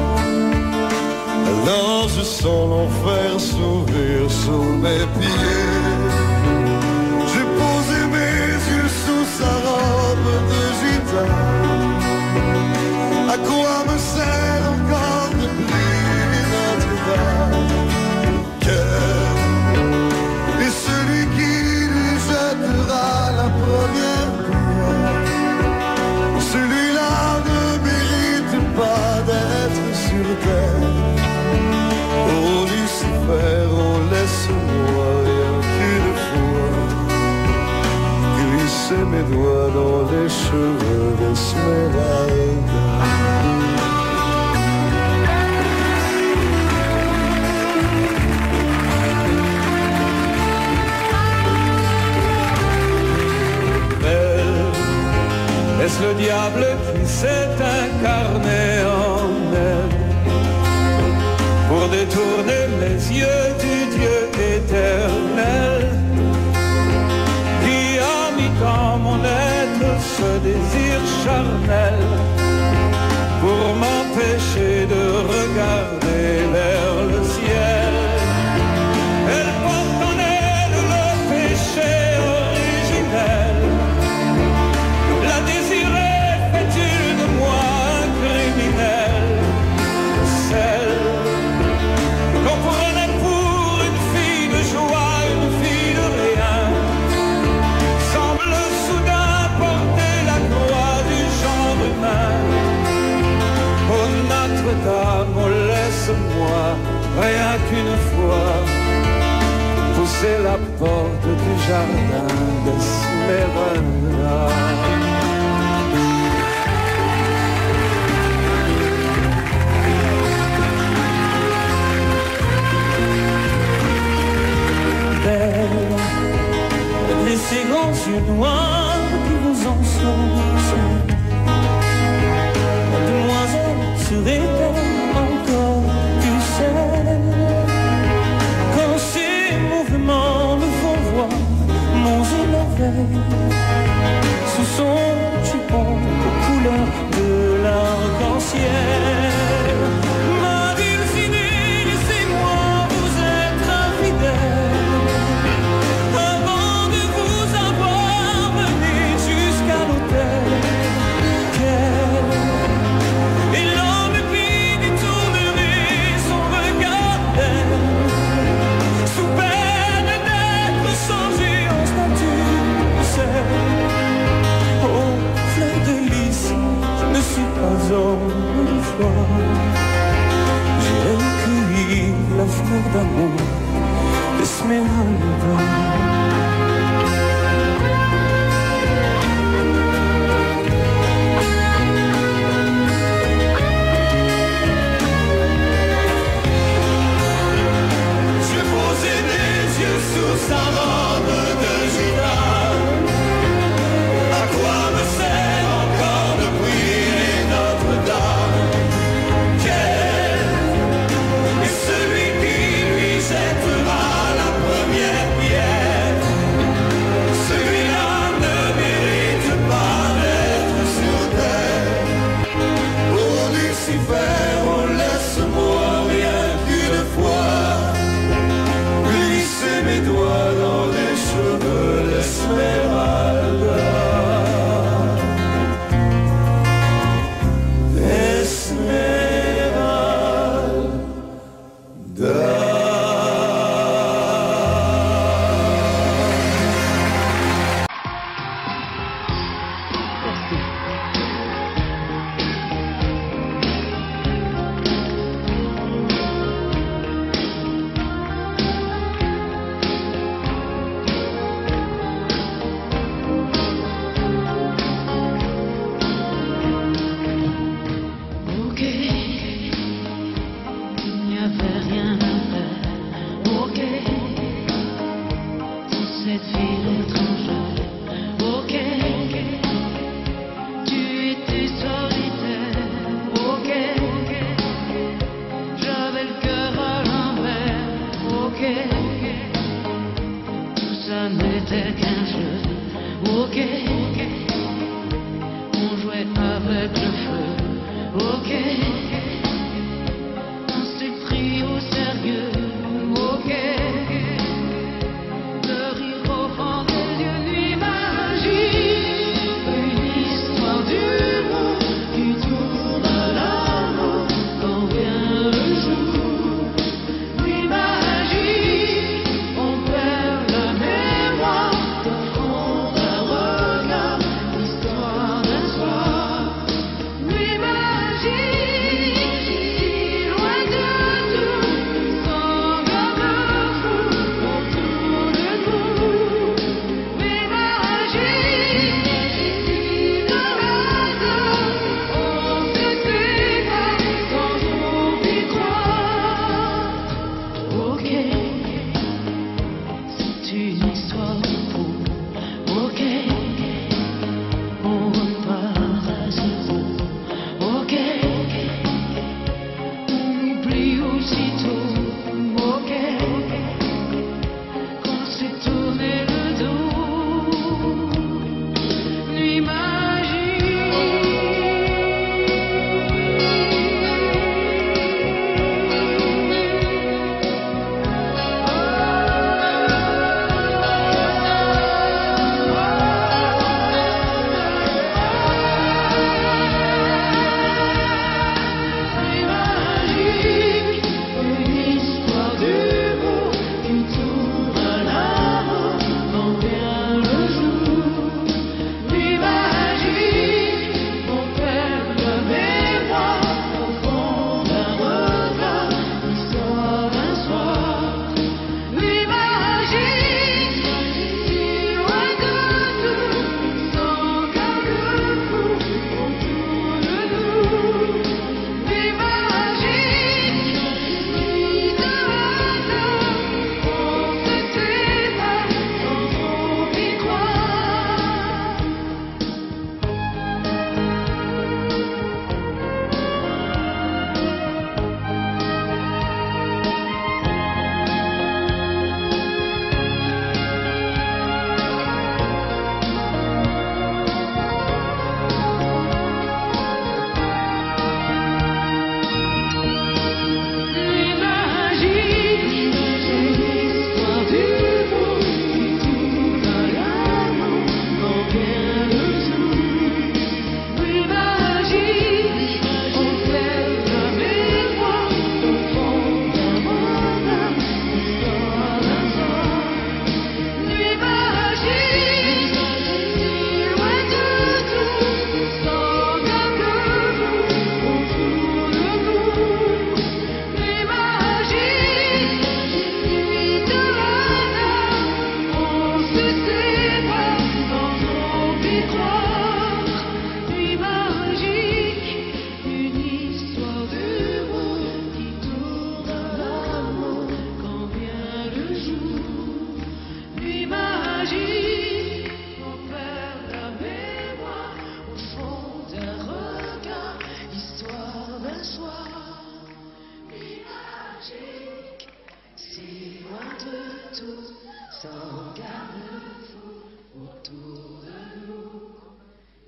Alors je sens l'enfer s'ouvrir sous mes pieds. J'ai posé mes yeux sous sa robe de gitane. À quoi me sert encore de prier Notre-Dame? Quel est celui qui lui jettera la première pierre? Celui-là ne mérite pas d'être sur terre. Oh Lucifer, oh laisse-moi rien qu'une fois glisser mes doigts dans les cheveux d'Esmeralda. Est-ce le diable qui s'est incarné en elle pour détourner les yeux du Dieu éternel qui a mis dans mon être ce désir charnel pour m'empêcher de regarder vers le ciel? Elle porte en elle le péché originel. La désirer fait-il de moi un criminel? Celle qu'on prenait pour une fille de joie, une fille de rien, semble soudain porter la croix du genre humain. Oh Notre-Dame, oh laisse-moi rien qu'une fois pousser la porte du jardin d'Esmeralda. Et ces grands yeux noirs qui vous enfoncent, demoiselle, serait-elle encore plus celle? Quand ces mouvements me font voir mon émerveil sous son jupon aux couleurs de l'arc-en-ciel. Ma Dulcinée, laissez-moi vous être infidèle avant de vous avoir mené jusqu'à l'autel. Quel est l'homme qui détournerait son regard d'elle sous peine d'être changé en statue? Oh, fleur de lys, je ne suis pas homme de foi. J'ai cueilli la fleur d'amour d'Esmeralda. J'ai posé mes yeux sous sa robe de gitane. À quoi me sert encore de prier Notre-Dame? Quel est celui qui lui jettera la première pierre?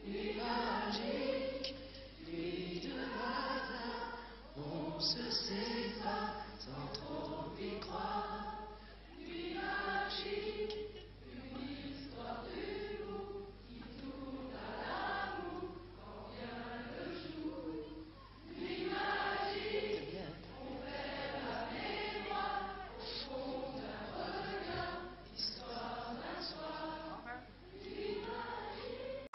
nuit magique, nuit de hasard, on se sépare sans trop y croire. Nuit magique, une histoire d'humour qui tourne à l'amour quand vient le jour. Nuit magique, on perd la mémoire au fond d'un regard, histoire d'un soir. Nuit magique.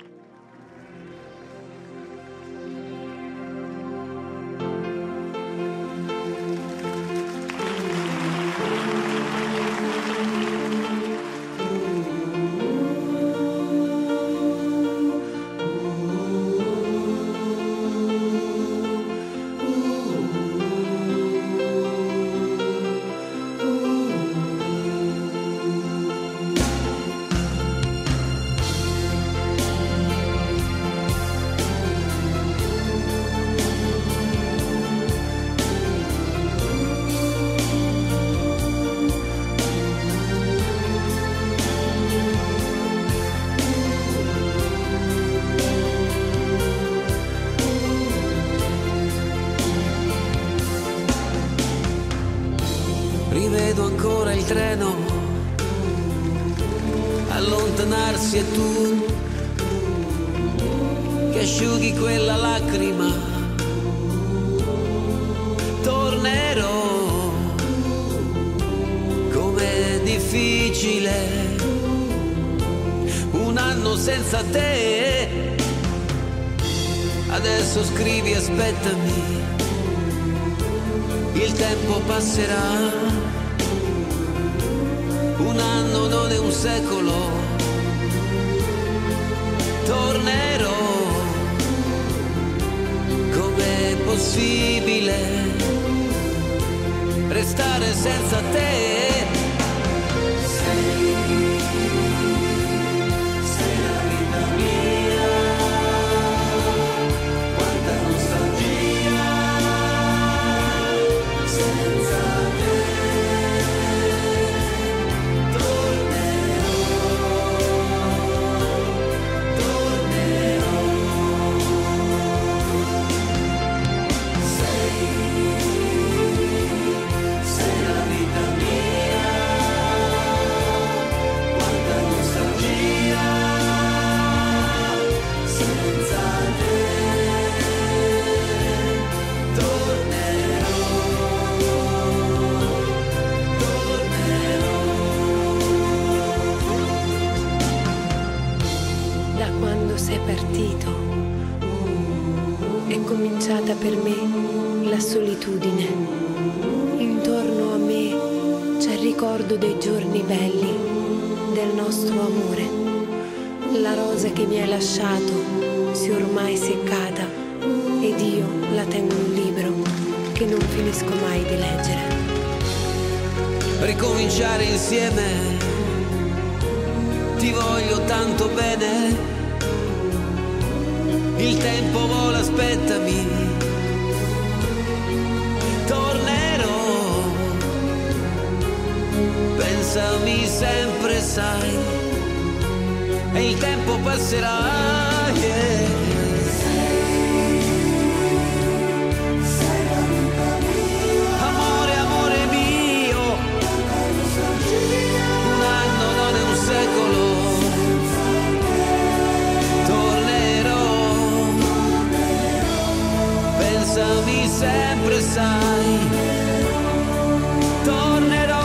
Rivedo ancora il treno allontanarsi e tu che asciughi quella lacrima. Tornerò, com'è difficile un anno senza te. Adesso scrivi aspettami, il tempo passerà. Un anno non è un secolo. Tornerò, com'è possibile restare senza te? Sei, sei la vita mia, quanta nostalgia senza te. Sei partito, è cominciata per me la solitudine. Intorno a me c'è il ricordo dei giorni belli, del nostro amore. La rosa che mi hai lasciato si è ormai seccata ed io la tengo in un libro che non finisco mai di leggere. Ricominciare insieme, ti voglio tanto bene. Il tempo vola, aspettami, tornerò, pensami sempre, sai, e il tempo passerà, yeah. Amore, amore mio, un anno non è un secolo. Pensami sempre, sai, tornerò.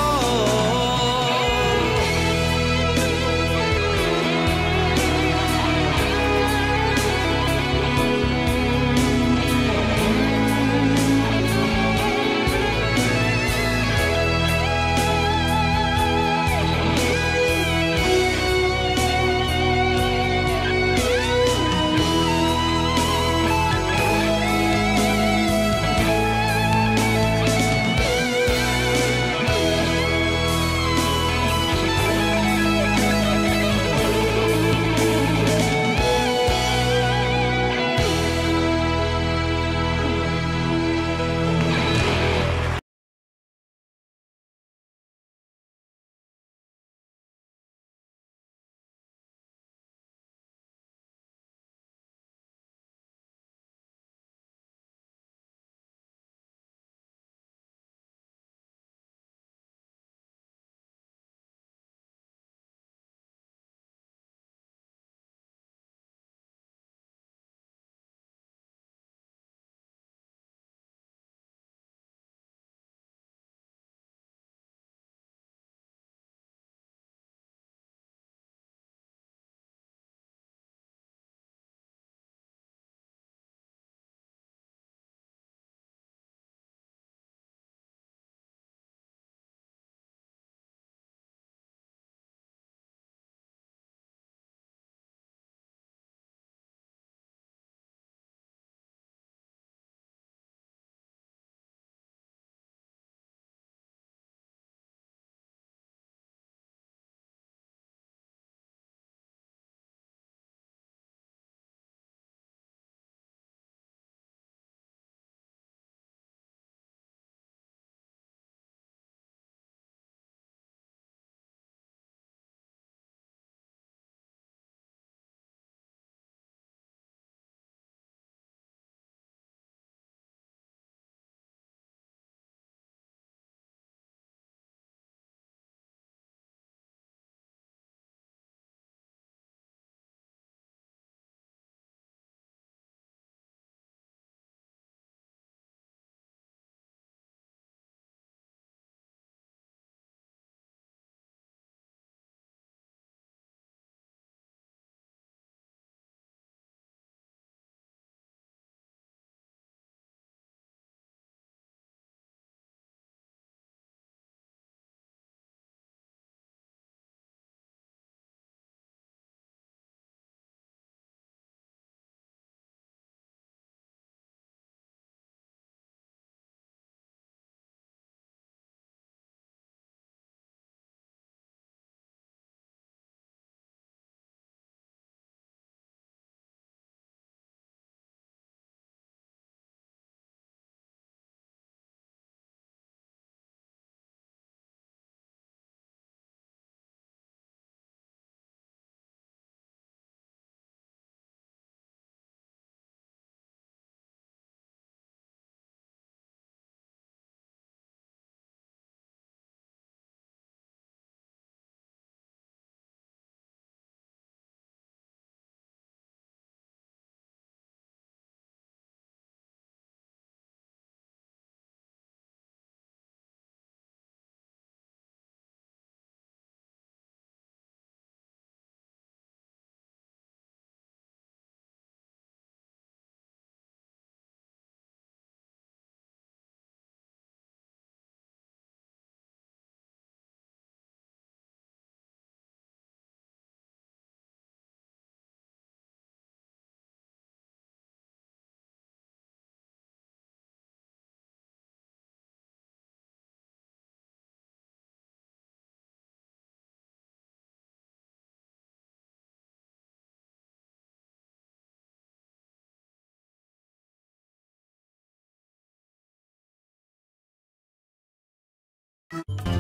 Thank